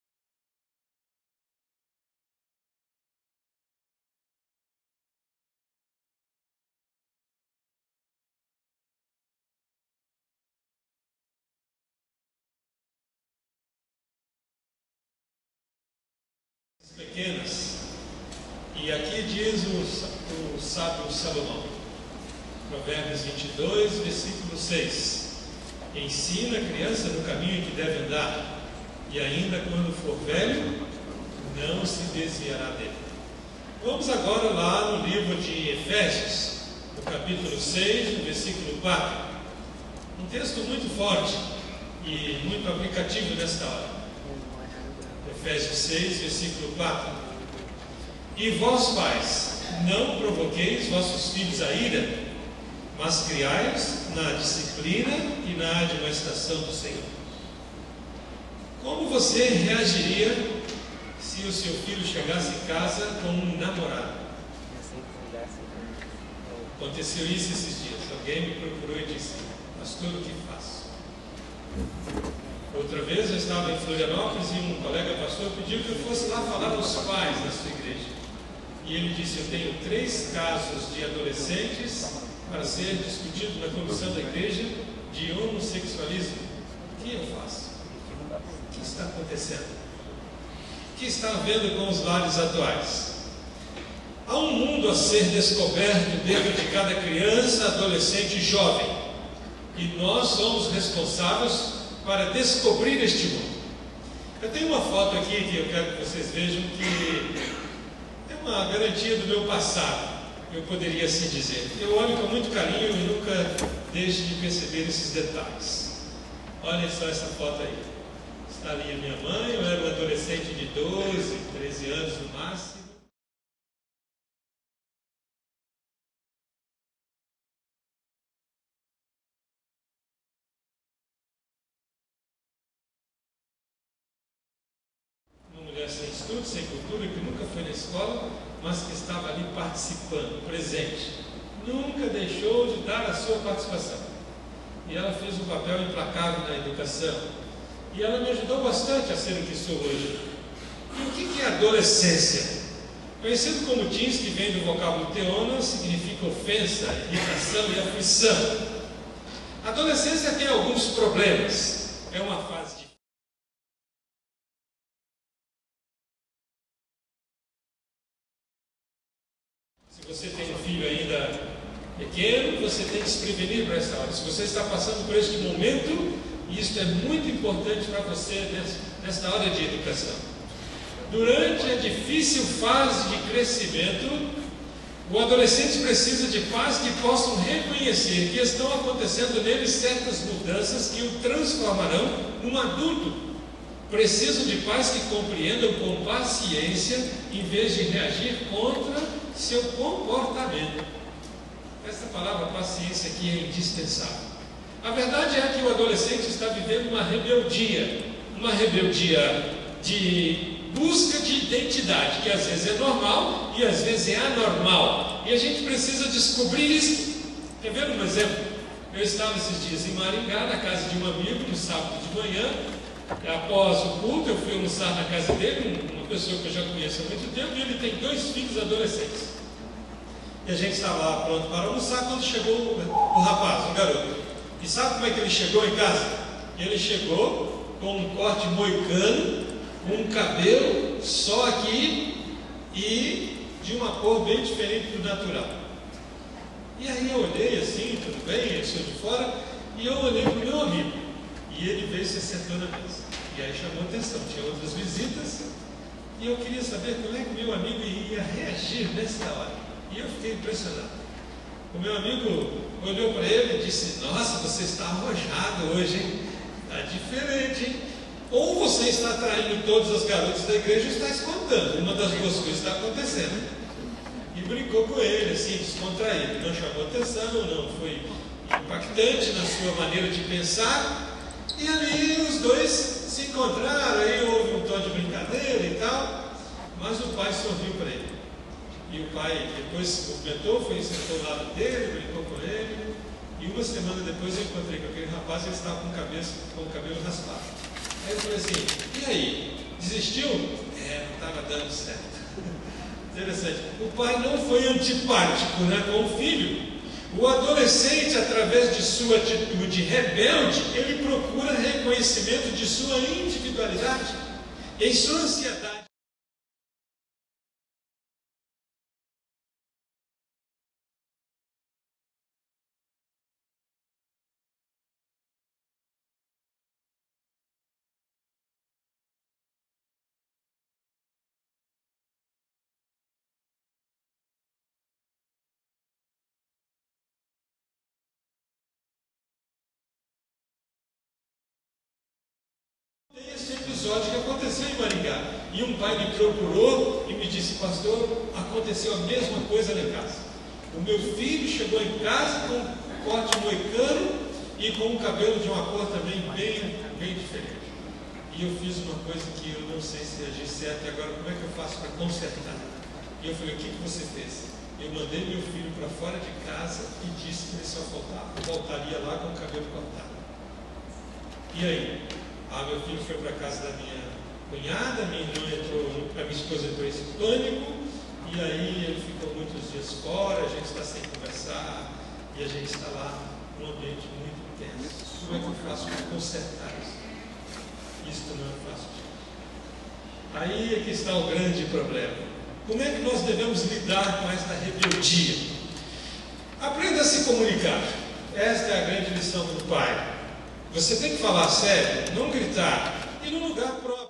Speaker 8: Pequenas, e aqui diz o, o sábio Salomão, Provérbios vinte e dois, versículo seis: ensina a criança no caminho que deve andar, e ainda quando for velho, não se desviará dele. Vamos agora lá no livro de Efésios, no capítulo seis, no versículo quatro. Um texto muito forte e muito aplicativo nesta hora. Efésios seis, versículo quatro. E vós, pais, não provoqueis vossos filhos a ira, mas criai-os na disciplina e na admoestação do Senhor. Como você reagiria se o seu filho chegasse em casa com um namorado? Aconteceu isso esses dias. Alguém me procurou e disse: pastor, o que faço? Outra vez eu estava em Florianópolis e um colega pastor pediu que eu fosse lá falar aos pais da sua igreja. E ele disse: eu tenho três casos de adolescentes para ser discutido na comissão da igreja de homossexualismo. O que eu faço? O que está acontecendo? O que está havendo com os lares atuais? Há um mundo a ser descoberto dentro de cada criança, adolescente e jovem. E nós somos responsáveis para descobrir este mundo. Eu tenho uma foto aqui que eu quero que vocês vejam, que é uma garantia do meu passado, eu poderia assim dizer. Eu olho com muito carinho e nunca deixo de perceber esses detalhes. Olhem só essa foto aí. Está ali a minha mãe, eu era um adolescente de doze, treze anos no máximo. Sem estudo, sem cultura, que nunca foi na escola, mas que estava ali participando, presente. Nunca deixou de dar a sua participação. E ela fez um papel implacável na educação. E ela me ajudou bastante a ser o que sou hoje. E o que é adolescência? Conhecido como teens, que vem do vocábulo teona, significa ofensa, irritação e aflição. A adolescência tem alguns problemas. É uma fase de Se você tem um filho ainda pequeno, que você tem que se prevenir para essa hora. Se você está passando por este momento, isso é muito importante para você nesta hora de educação. Durante a difícil fase de crescimento, o adolescente precisa de pais que possam reconhecer que estão acontecendo nele certas mudanças que o transformarão num adulto. Precisam de pais que compreendam com paciência, em vez de reagir contra seu comportamento. Essa palavra paciência aqui é indispensável. A verdade é que o adolescente está vivendo uma rebeldia, uma rebeldia de busca de identidade, que às vezes é normal e às vezes é anormal. E a gente precisa descobrir isso. Quer ver um exemplo? Eu estava esses dias em Maringá, na casa de um amigo, no sábado de manhã. Após o culto, eu fui almoçar na casa dele, uma pessoa que eu já conheço há muito tempo, e ele tem dois filhos adolescentes. E a gente estava lá pronto para almoçar quando chegou o, o rapaz, o garoto. E sabe como é que ele chegou em casa? Ele chegou com um corte moicano, com um cabelo só aqui e de uma cor bem diferente do natural. E aí eu olhei assim, tudo bem, eu sou de fora, e eu olhei para o meu amigo. E ele veio e se sentou na mesa. E aí chamou atenção, tinha outras visitas, e eu queria saber como é que meu amigo ia reagir nessa hora. E eu fiquei impressionado. O meu amigo olhou para ele e disse: nossa, você está arrojado hoje, hein? Está diferente, hein? Ou você está atraindo todos os garotos da igreja ou está espantando. Uma das duas coisas está acontecendo. E brincou com ele, assim, descontraído. Não chamou atenção, não foi impactante na sua maneira de pensar. E ali os dois se encontraram, aí houve um tom de brincadeira e tal, mas o pai sorriu para ele. E o pai depois se movimentou, foi sentou ao lado dele, brincou com ele, e uma semana depois eu encontrei com aquele rapaz, ele estava com, cabeça, com o cabelo raspado. Aí eu falei assim: e aí, desistiu? É, não estava dando certo. Interessante. O pai não foi antipático, né, com o filho. O adolescente, através de sua atitude rebelde, ele procura reconhecimento de sua individualidade. Em sua ansiedade, tem esse episódio que aconteceu em Maringá. E um pai me procurou e me disse: pastor, aconteceu a mesma coisa lá em casa. O meu filho chegou em casa com um corte moicano e com um cabelo de uma cor também bem, bem diferente. E eu fiz uma coisa que eu não sei se agi certo, e agora como é que eu faço para consertar? E eu falei: o que, que você fez? Eu mandei meu filho para fora de casa e disse que ele só voltava, voltaria lá com o cabelo cortado. E aí? Ah, meu filho foi para a casa da minha cunhada, minha irmã entrou, a minha esposa entrou em pânico, e aí ele ficou muitos dias fora, a gente está sem conversar, e a gente está lá num ambiente muito tenso. Como é que eu faço para consertar isso? Isso não é fácil. Aí é que está o grande problema. Como é que nós devemos lidar com esta rebeldia? Aprenda a se comunicar. Esta é a grande lição do pai. Você tem que falar sério, não gritar, e no lugar próprio.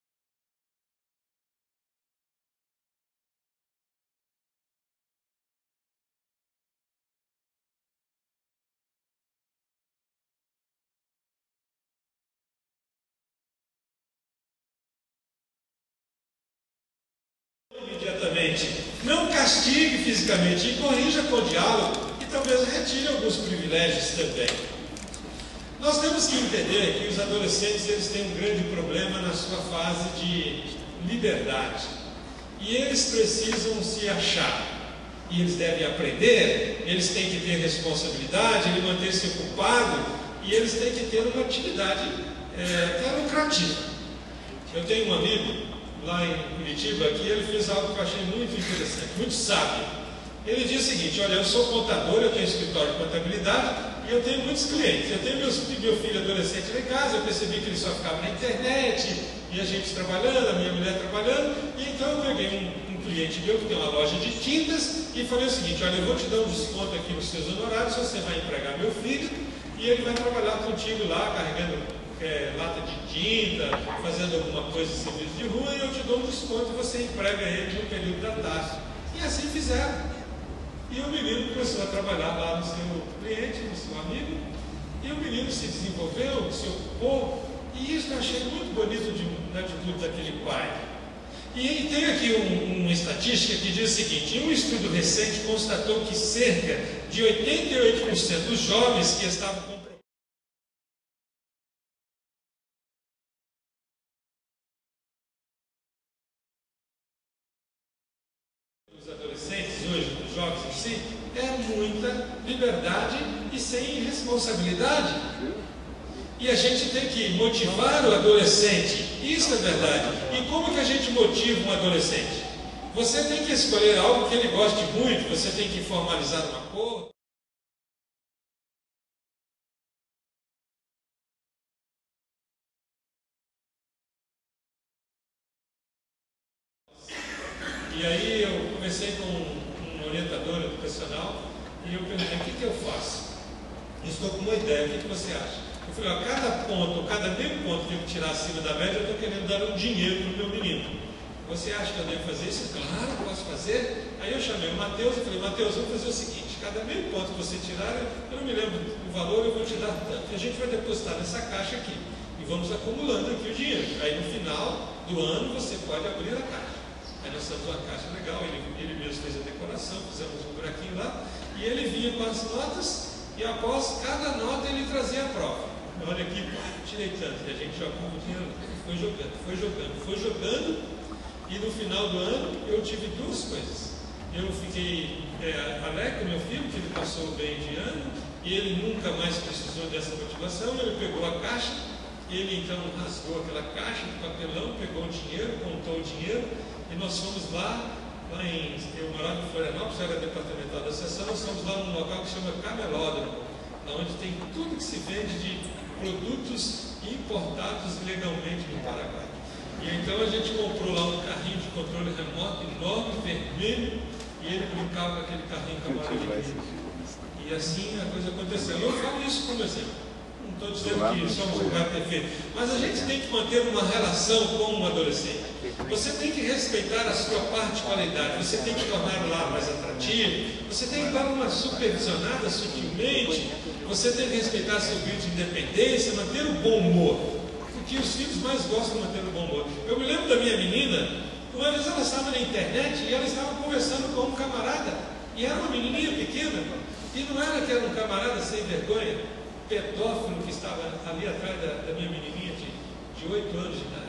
Speaker 8: Imediatamente, não castigue fisicamente, e corrija com diálogo, e talvez retire alguns privilégios também. Nós temos que entender que os adolescentes eles têm um grande problema na sua fase de liberdade. E eles precisam se achar. E eles devem aprender, eles têm que ter responsabilidade, ele manter-se ocupado, e eles têm que ter uma atividade é, até lucrativa. Eu tenho um amigo lá em Curitiba que ele fez algo que eu achei muito interessante, muito sábio. Ele diz o seguinte: olha, eu sou contador, eu tenho escritório de contabilidade, e eu tenho muitos clientes. Eu tenho meus, meu filho adolescente lá em casa, eu percebi que ele só ficava na internet, e a gente trabalhando, a minha mulher trabalhando, e então eu peguei um, um cliente meu que tem uma loja de tintas, e falei o seguinte: olha, eu vou te dar um desconto aqui nos seus honorários, você vai empregar meu filho e ele vai trabalhar contigo lá, carregando é, lata de tinta, fazendo alguma coisa de serviço de rua, e eu te dou um desconto e você emprega ele no período da tarde. E assim fizeram. E o menino começou a trabalhar lá no seu cliente, no seu amigo, e o menino se desenvolveu, se ocupou, e isso eu achei muito bonito de, na atitude daquele pai. E tem aqui um, uma estatística que diz o seguinte: em um estudo recente constatou que cerca de oitenta e oito por cento dos jovens que estavam com os adolescentes hoje, dos jovens em si, é muita liberdade e sem responsabilidade. E a gente tem que motivar o adolescente. Isso é verdade. E como que a gente motiva um adolescente? Você tem que escolher algo que ele goste muito, você tem que formalizar um acordo. E aí eu conversei com um orientador educacional e eu perguntei: o que, que eu faço? Estou com uma ideia, o que, que você acha? Eu falei: a cada ponto, cada meio ponto que eu tirar acima da média, eu estou querendo dar um dinheiro para o meu menino. Você acha que eu devo fazer isso? Claro, posso fazer. Aí eu chamei o Mateus e falei: Mateus, vamos fazer o seguinte: cada meio ponto que você tirar, eu não me lembro do valor, eu vou te dar tanto. E a gente vai depositar nessa caixa aqui. E vamos acumulando aqui o dinheiro. Aí no final do ano você pode abrir a caixa. Aí nós temos uma caixa legal, ele, ele mesmo fez a decoração, fizemos um buraquinho lá, e ele vinha com as notas, e após cada nota ele trazia a prova. Olha aqui, tirei tanto, e a gente jogou o dinheiro, foi jogando, foi jogando, foi jogando, e no final do ano eu tive duas coisas. Eu fiquei é, alegre com meu filho, que ele passou bem de ano, e ele nunca mais precisou dessa motivação. Ele pegou a caixa, ele então rasgou aquela caixa de papelão, pegou o dinheiro, contou o dinheiro, e nós fomos lá, lá em, eu morava em Florianópolis, era departamental da seção, nós fomos lá num local que chama Camelódromo, onde tem tudo que se vende de produtos importados legalmente no Paraguai. E então a gente comprou lá um carrinho de controle remoto enorme, vermelho, e ele brincava com aquele carrinho camarote. E assim a coisa aconteceu. Eu falo isso como exemplo. Não estou dizendo que somos um lugar perfeito, mas a gente tem que manter uma relação com um adolescente. Você tem que respeitar a sua particularidade, você tem que tornar o lar mais atrativo, você tem que dar uma supervisionada sutilmente, você tem que respeitar seu grito de independência, manter o bom humor, porque os filhos mais gostam de manter o bom humor. Eu me lembro da minha menina, uma vez ela estava na internet e ela estava conversando com um camarada, e era uma menininha pequena, e não era que era um camarada sem vergonha, pedófilo, que estava ali atrás da, da minha menininha de oito anos de idade.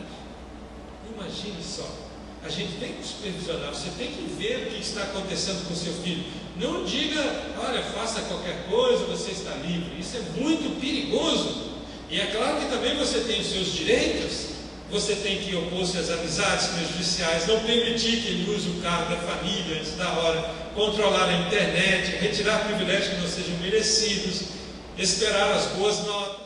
Speaker 8: Imagine só, a gente tem que supervisionar, você tem que ver o que está acontecendo com o seu filho. Não diga: olha, faça qualquer coisa, você está livre. Isso é muito perigoso. E é claro que também você tem os seus direitos, você tem que opor-se às amizades prejudiciais, não permitir que ele use o carro da família antes da hora, controlar a internet, retirar privilégios que não sejam merecidos, esperar as boas notas.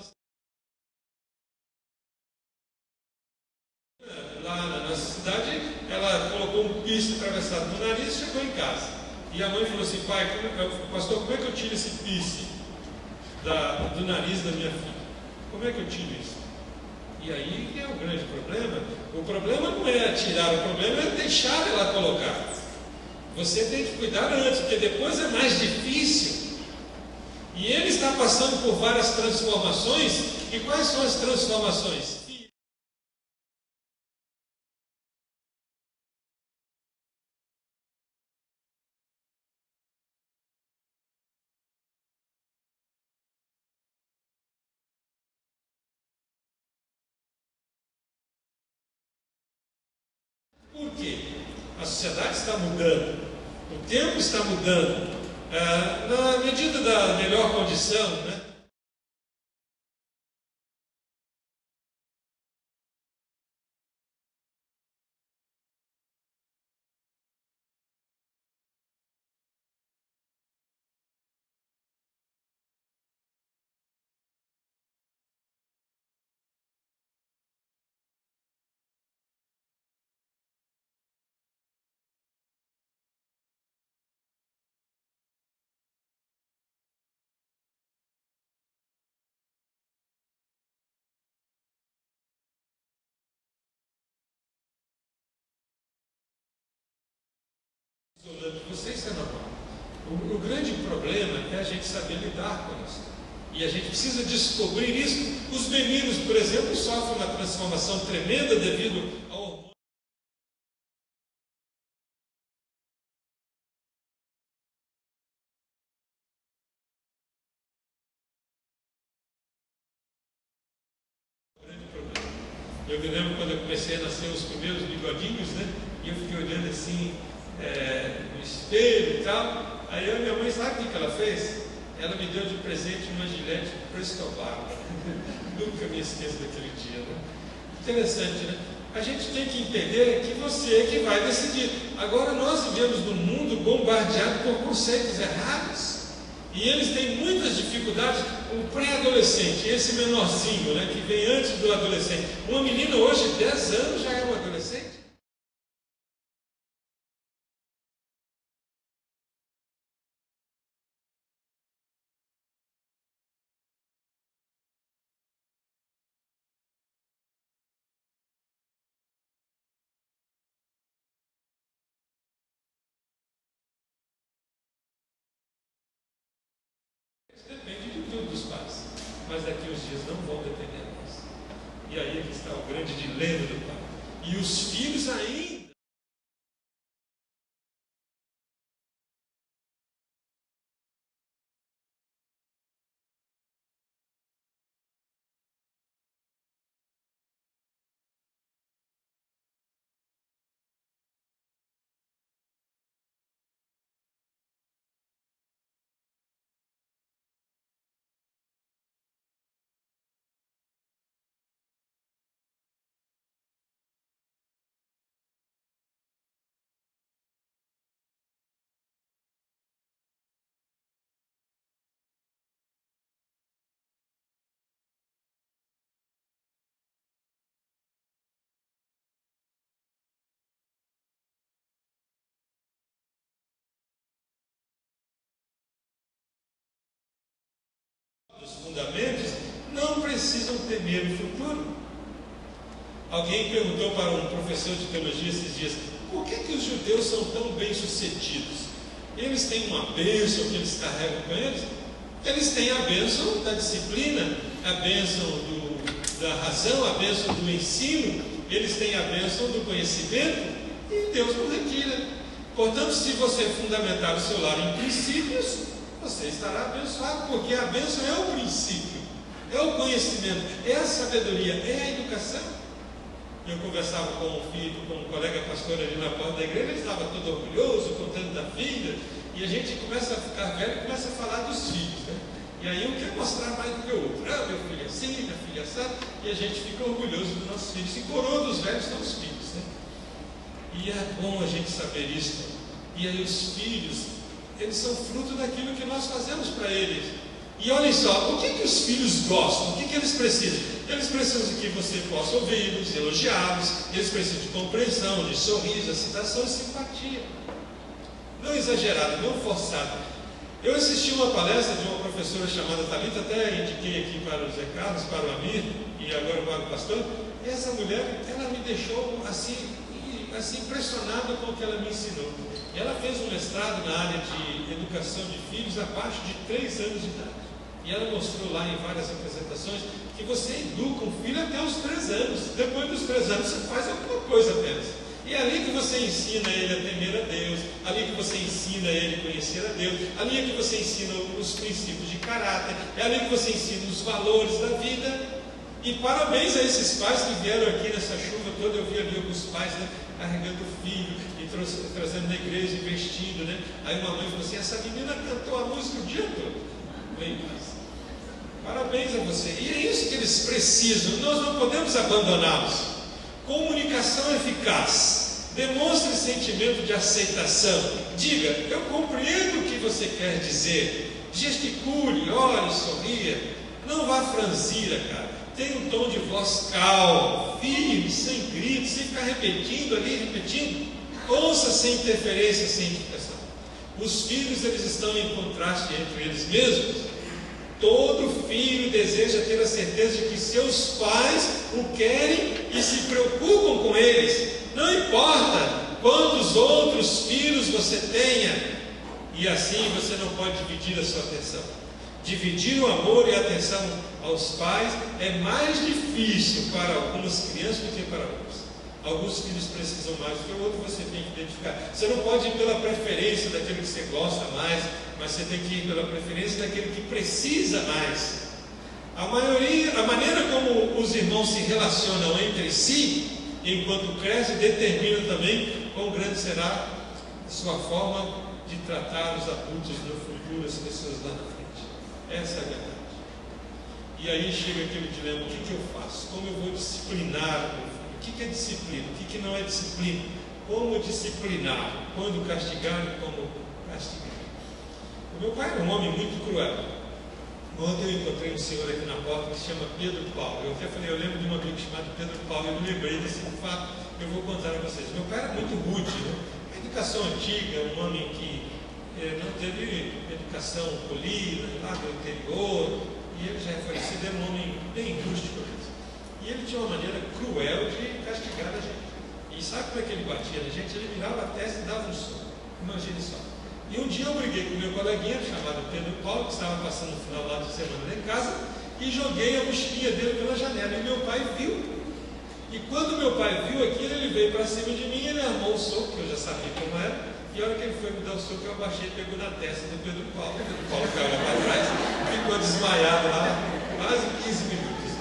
Speaker 8: Lá na nossa cidade, ela colocou um pisto atravessado no nariz e chegou em casa. E a mãe falou assim: pai, como, pastor, como é que eu tiro esse pisto da, do nariz da minha filha? Como é que eu tiro isso? E aí é o grande problema. O problema não é tirar, o problema é deixar ela colocar. Você tem que cuidar antes, porque depois é mais difícil. E ele está passando por várias transformações. E quais são as transformações? Por quê? A sociedade está mudando, o tempo está mudando, ah, na medida da melhor condição, né? sei se é normal. O, o grande problema é a gente saber lidar com isso. E a gente precisa descobrir isso. Os meninos, por exemplo, sofrem uma transformação tremenda devido ao hormônio. Eu me lembro quando eu comecei a nascer os primeiros bigodinhos, né? E eu fiquei olhando assim, é, no espelho e tal. Aí a minha mãe, sabe o que ela fez? Ela me deu de presente uma gilete Presto Barba. Nunca me esqueço daquele dia, né? Interessante, né? A gente tem que entender que você é que vai decidir. Agora nós vivemos num mundo bombardeado por conceitos errados. E eles têm muitas dificuldades. O pré-adolescente, esse menorzinho, né, que vem antes do adolescente. Uma menina hoje, dez anos, já é um adolescente. Depende de tudo dos pais, mas daqui uns dias não vão depender de nós. E aí é que está o grande dilema do pai. E os filhos ainda. Os fundamentos não precisam temer o futuro. Alguém perguntou para um professor de teologia esses dias: por que que os judeus são tão bem-sucedidos? Eles têm uma bênção que eles carregam com eles? Eles têm a bênção da disciplina, a bênção do, da razão, a bênção do ensino, eles têm a bênção do conhecimento, e Deus não retira. Portanto, se você fundamentar o seu lar em princípios, você estará abençoado, porque a bênção é o princípio, é o conhecimento, é a sabedoria, é a educação. Eu conversava com um filho, com um colega pastor ali na porta da igreja, ele estava todo orgulhoso, contando da vida, e a gente começa a ficar velho e começa a falar dos filhos, né? E aí um quer mostrar mais do que o outro. Ah, meu filho é assim, minha filha é assim, e a gente fica orgulhoso dos nossos filhos. E coroa dos velhos são os filhos, né? E é bom a gente saber isso. E aí os filhos, eles são fruto daquilo que nós fazemos para eles. E olhem só, o que, que os filhos gostam? O que, que eles precisam? Eles precisam de que você possa ouvi-los, elogiá-los. Eles precisam de compreensão, de sorriso, aceitação e simpatia. Não exagerado, não forçado. Eu assisti uma palestra de uma professora chamada Thalita, até indiquei aqui para o Zé Carlos, para o Amir e agora para o pastor. E essa mulher, ela me deixou assim, assim impressionado com o que ela me ensinou. Ela fez um mestrado na área de educação de filhos abaixo de três anos de idade. E ela mostrou lá em várias apresentações que você educa um filho até os três anos. Depois dos três anos você faz alguma coisa apenas. E é ali que você ensina ele a temer a Deus, ali que você ensina ele a conhecer a Deus, ali é que você ensina os princípios de caráter, é ali que você ensina os valores da vida. E parabéns a esses pais que vieram aqui nessa chuva toda. Eu vi ali alguns pais, né, carregando o filho e trouxe, trazendo na igreja e vestindo, né? Aí uma mãe falou assim: essa menina cantou a música o dia todo. Bem, mas parabéns a você. E é isso que eles precisam. Nós não podemos abandoná-los. Comunicação eficaz. Demonstre sentimento de aceitação. Diga: eu compreendo o que você quer dizer. Gesticule, olhe, sorria. Não vá franzir a cara. Tenha um tom de voz calmo, firme, sem gritos, sem ficar repetindo ali, repetindo. Ouça sem interferência, sem indicação. Os filhos, eles estão em contraste entre eles mesmos. Todo filho deseja ter a certeza de que seus pais o querem e se preocupam com eles. Não importa quantos outros filhos você tenha, e assim você não pode dividir a sua atenção. Dividir o amor e a atenção aos pais é mais difícil para algumas crianças do que para outros. Alguns filhos precisam mais do que o outro, você tem que identificar. Você não pode ir pela preferência daquele que você gosta mais, mas você tem que ir pela preferência daquele que precisa mais. A maioria, a maneira como os irmãos se relacionam entre si, enquanto crescem, determina também quão grande será a sua forma de tratar os adultos no futuro, as pessoas lá na frente. Essa é a verdade. E aí chega aquele dilema: o que, que eu faço? Como eu vou disciplinar o meu filho? O que, que é disciplina? O que, que não é disciplina? Como disciplinar? Quando castigar e como castigar? O meu pai era um homem muito cruel. Ontem eu encontrei um senhor aqui na porta que se chama Pedro Paulo. Eu até falei, eu lembro de um amigo chamado Pedro Paulo, e eu lembrei desse fato, eu vou contar a vocês. Meu pai era muito rude, né? A educação antiga, um homem que eh, não teve educação polida, lá do interior, e ele já é falecido, era um homem bem rústico mesmo. E ele tinha uma maneira cruel de castigar a gente. E sabe como é que ele batia na gente? Ele virava a testa e dava um soco. Imagine só. E um dia eu briguei com meu coleguinha, chamado Pedro Paulo, que estava passando no final lá de semana lá em casa, e joguei a mochilinha dele pela janela. E meu pai viu. E quando meu pai viu aquilo, ele veio para cima de mim, ele armou o soco, que eu já sabia como era, e a hora que ele foi me dar o soco, eu abaixei e pegou na testa do Pedro Paulo. O Pedro Paulo caiu lá para trás, ficou desmaiado lá, quase quinze minutos.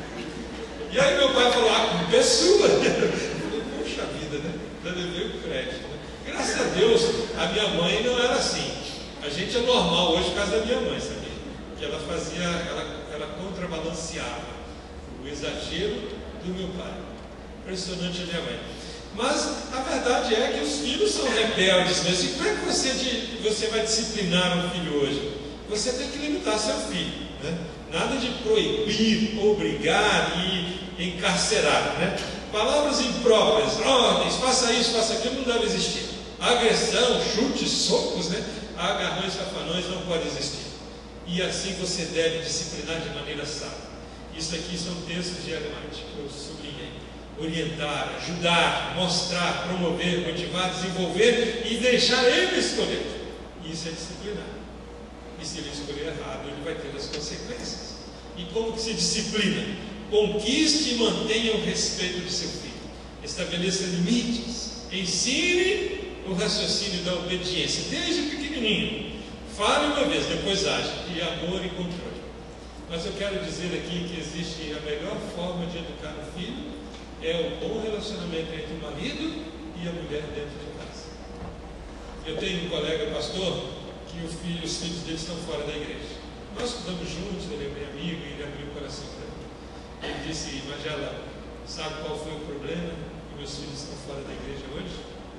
Speaker 8: E aí meu pai falou, a culpa é sua. Eu falei, poxa vida, né? Já levei o crédito, né? Graças a Deus, a minha mãe não era assim. A gente é normal hoje por causa da minha mãe, sabia? Que ela fazia, ela, ela contrabalanceava o exagero do meu pai. Impressionante a minha mãe. Mas a verdade é que os filhos são rebeldes mesmo. E como é que você, você vai disciplinar um filho hoje? Você tem que limitar seu filho, né? Nada de proibir, obrigar e encarcerar, né? Palavras impróprias, ordens, faça isso, faça aquilo, não deve existir. Agressão, chutes, socos, né? Agarrões, safanões não pode existir. E assim você deve disciplinar de maneira sábia. Isso aqui são textos de Ellen White que eu sublinhei. Orientar, ajudar, mostrar, promover, motivar, desenvolver e deixar ele escolher. Isso é disciplinar. E se ele escolher errado, ele vai ter as consequências. E como que se disciplina? Conquiste e mantenha o respeito do seu filho. Estabeleça limites. Ensine o raciocínio da obediência, desde pequenininho. Fale uma vez, depois age. E amor e controle. Mas eu quero dizer aqui que existe a melhor forma de educar o filho, é o bom relacionamento entre o marido e a mulher dentro de casa. Eu tenho um colega pastor que o filho, os filhos dele estão fora da igreja. Nós estudamos juntos, ele é meu amigo e ele abriu o coração para mim. Ele disse, Magela, sabe qual foi o problema que meus filhos estão fora da igreja hoje?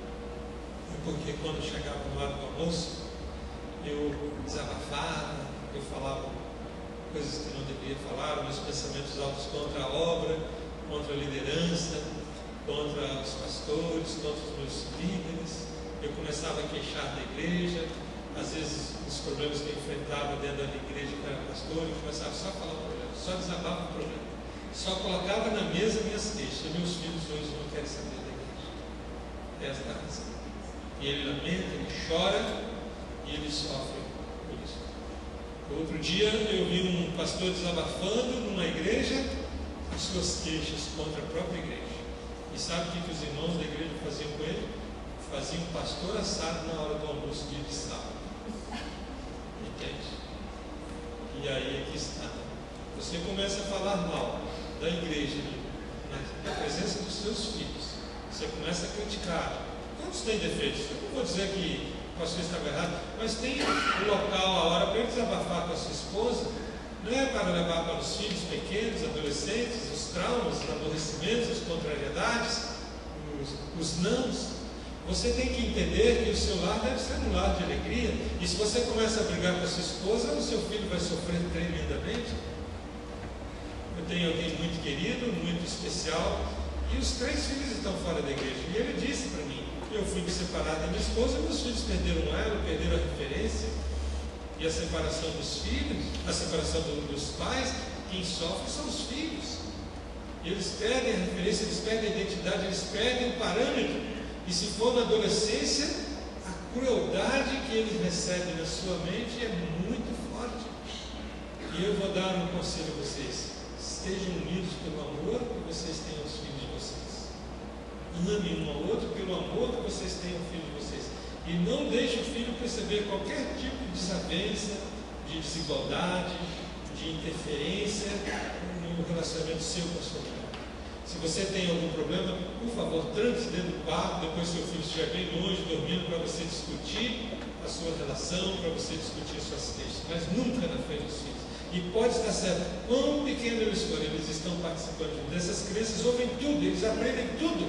Speaker 8: É porque quando eu chegava no lado do almoço, eu desabafava, eu falava coisas que eu não deveria falar, meus pensamentos altos contra a obra, contra a liderança, contra os pastores, contra os meus líderes. Eu começava a queixar da igreja, às vezes os problemas que eu enfrentava dentro da igreja que eu era pastor, eu começava só a falar o problema, só desabava o problema. Só colocava na mesa minhas queixas. E meus filhos hoje não querem saber da igreja. Essa é a razão. E ele lamenta, ele chora e ele sofre por isso. Outro dia eu vi um pastor desabafando numa igreja as suas queixas contra a própria igreja. E sabe o que, que os irmãos da igreja faziam com ele? Faziam um pastor assado na hora do almoço dia de sábado. Entende? E aí aqui está. Você começa a falar mal da igreja, na presença dos seus filhos. Você começa a criticar. Quantos têm defeitos? Eu não vou dizer que o pastor estava errado, mas tem um local, a hora para ele desabafar com a sua esposa. Não é para levar para os filhos pequenos, adolescentes, os traumas, os aborrecimentos, as contrariedades, os, os nãos. Você tem que entender que o seu lar deve ser um lar de alegria. E se você começa a brigar com a sua esposa, o seu filho vai sofrer tremendamente. Eu tenho alguém muito querido, muito especial, e os três filhos estão fora da igreja. E ele disse para mim, eu fui me separar da minha esposa, meus filhos perderam ela, perderam a referência. E a separação dos filhos, a separação do, dos pais, quem sofre são os filhos. Eles perdem a referência, eles perdem a identidade, eles perdem o parâmetro. E se for na adolescência, a crueldade que eles recebem na sua mente é muito forte. E eu vou dar um conselho a vocês: estejam unidos pelo amor que vocês têm aos filhos de vocês. Amem um ao outro pelo amor que vocês têm ao filho de vocês. E não deixe o filho perceber qualquer tipo de desavença, de desigualdade, de interferência no relacionamento seu com a sua mulher. Se você tem algum problema, por favor, tranque-se dentro do quarto, depois seu filho estiver bem longe, dormindo, para você discutir a sua relação, para você discutir as suas queixas, mas nunca na frente dos filhos. E pode estar certo, quão pequeno eles forem, eles estão participando de dessas crianças, ouvem tudo, eles aprendem tudo,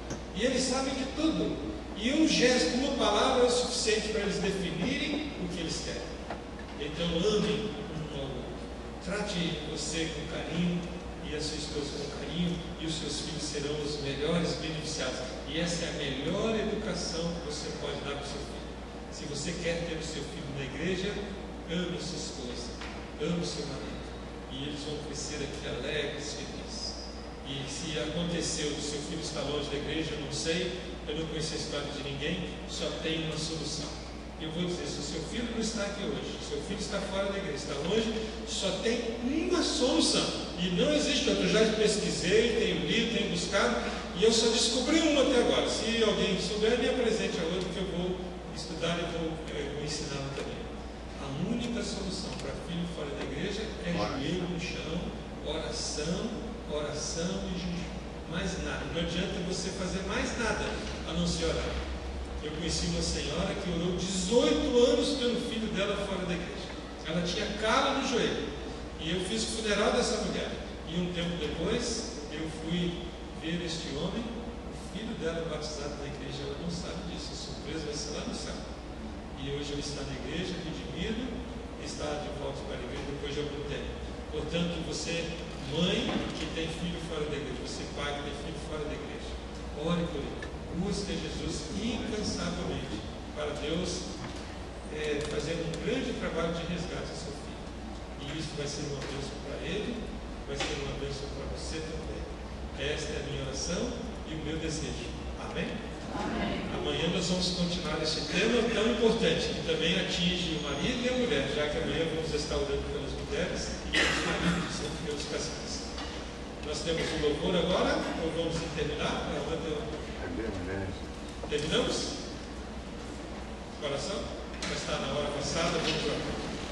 Speaker 8: e eles sabem de tudo. E um gesto, uma palavra é o suficiente para eles definirem o que eles querem. Então amem um ao outro. Trate você com carinho e a sua esposa com carinho, e os seus filhos serão os melhores beneficiados. E essa é a melhor educação que você pode dar para o seu filho. Se você quer ter o seu filho na igreja, ame a sua esposa, ame o seu marido, e eles vão crescer aqui alegres, felizes. E se aconteceu do seu filho estar longe da igreja, eu não sei, eu não conheço a história de ninguém, só tem uma solução. Eu vou dizer, se o seu filho não está aqui hoje, se o seu filho está fora da igreja, está longe, só tem uma solução. E não existe outra. Eu já pesquisei, tenho lido, tenho buscado, e eu só descobri uma até agora. Se alguém souber, me apresente a outra, que eu vou estudar e vou, eu vou ensinar também. A única solução para filho fora da igreja é joelho no chão, oração, oração e jejum. Mais nada. Não adianta você fazer mais nada a não ser orar. Eu conheci uma senhora que orou dezoito anos pelo filho dela fora da igreja. Ela tinha calo no joelho. E eu fiz o funeral dessa mulher. E um tempo depois, eu fui ver este homem, o filho dela batizado na igreja. Ela não sabe disso. A surpresa vai ser lá no céu. E hoje ele está na igreja, redimido, está de volta para a igreja depois de algum tempo. Portanto, você, mãe que tem filho fora da igreja, você, pai que tem filho fora da igreja, ore por ele. Busque Jesus incansavelmente para Deus é, fazer um grande trabalho de resgate ao seu filho. E isso vai ser uma bênção para ele, vai ser uma bênção para você também. Esta é a minha oração e o meu desejo. Amém? Amém. Amanhã nós vamos continuar esse tema tão importante, que também atinge o marido e a mulher, já que amanhã vamos estar orando pelas mulheres e pelos maridos, sempre pelos casais. Nós temos o louvor agora, ou vamos terminar? Terminamos? Coração? Já está na hora passada, vamos lá.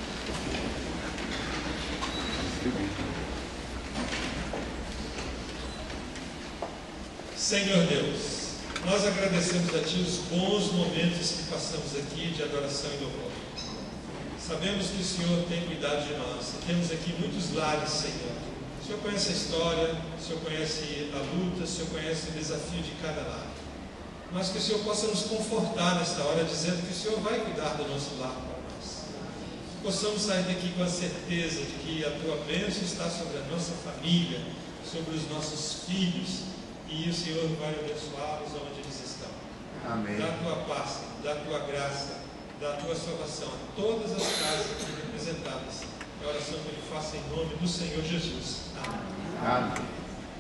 Speaker 8: Senhor Deus, nós agradecemos a Ti os bons momentos que passamos aqui de adoração e louvor. Sabemos que o Senhor tem cuidado de nós. Temos aqui muitos lares, Senhor. O Senhor conhece a história, o Senhor conhece a luta, o Senhor conhece o desafio de cada lar. Mas que o Senhor possa nos confortar nesta hora, dizendo que o Senhor vai cuidar do nosso lar para nós. Que possamos sair daqui com a certeza de que a Tua bênção está sobre a nossa família, sobre os nossos filhos, e o Senhor vai abençoá-los onde eles estão.
Speaker 3: Amém.
Speaker 8: Dá a Tua paz, dá a Tua graça, dá a Tua salvação a todas as casas aqui representadas. É a oração que Ele faça em nome do Senhor Jesus. Amém.
Speaker 3: Amém.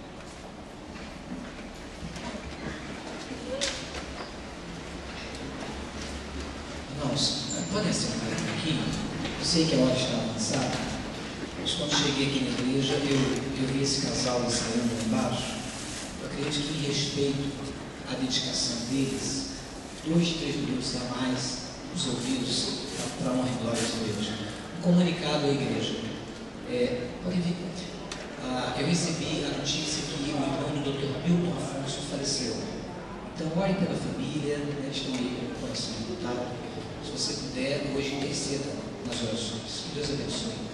Speaker 10: Irmãos, podem sentar um pouquinho? Eu sei que a hora está avançada, mas quando cheguei aqui na igreja, eu, eu vi esse casal ensaiando lá embaixo. Eu acredito que, em respeito à dedicação deles, dois, três minutos a mais, os ouvidos, para a honra e glória de Deus. Um comunicado à igreja. É, podem vir. Ah, eu recebi a notícia que o irmão do doutor Milton Afonso faleceu. Então, orem pela família, né, estão aí com o coração lutado. Se você puder, hoje interceda nas orações. Que Deus abençoe.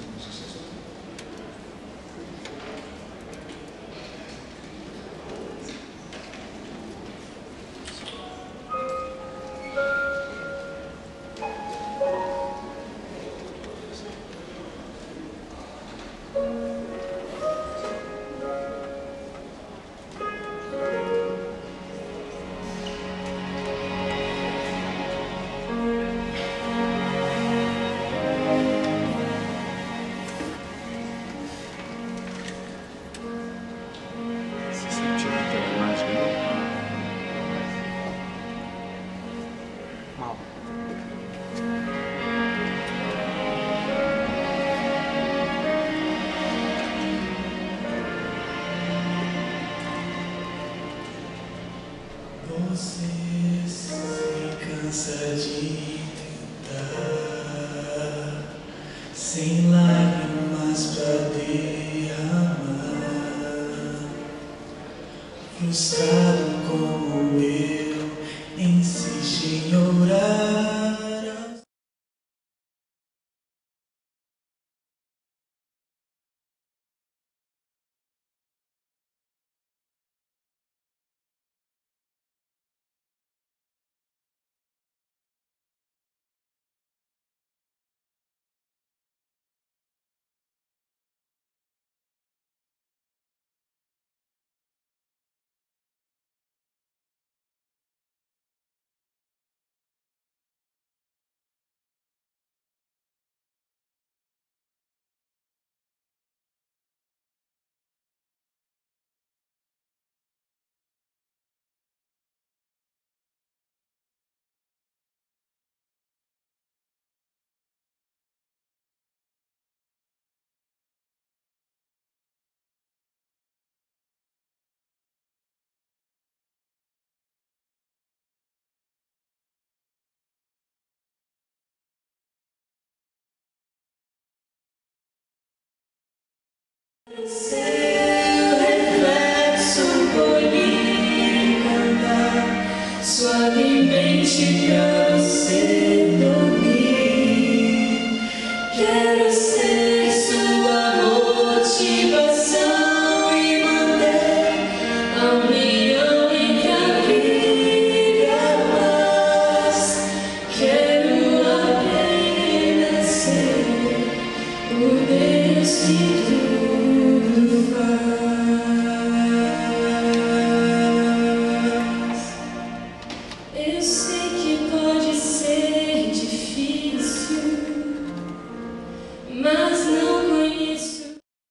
Speaker 15: você se cansa de tentar, sem lágrimas pra derramar, frustrado como eu, insiste em orar. Seu reflexo polir cantar suavemente pra você dormir. Quero ser sua motivação e manter a união entre a vida e a paz. Quero apenas ser o Deus que tudo faz. Eu sei que pode ser difícil, mas não conheço.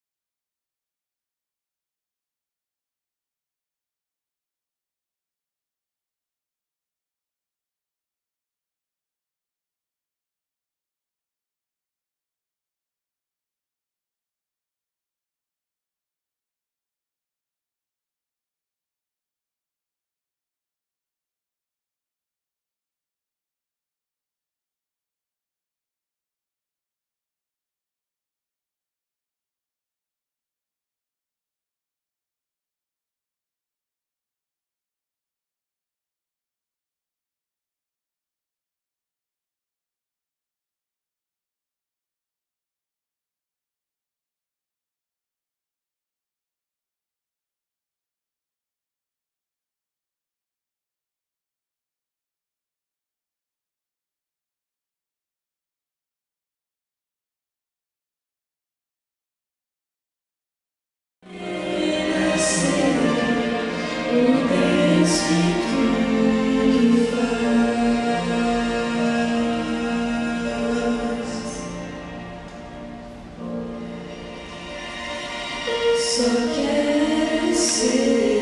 Speaker 15: O Deus que tudo faz. Só quero ser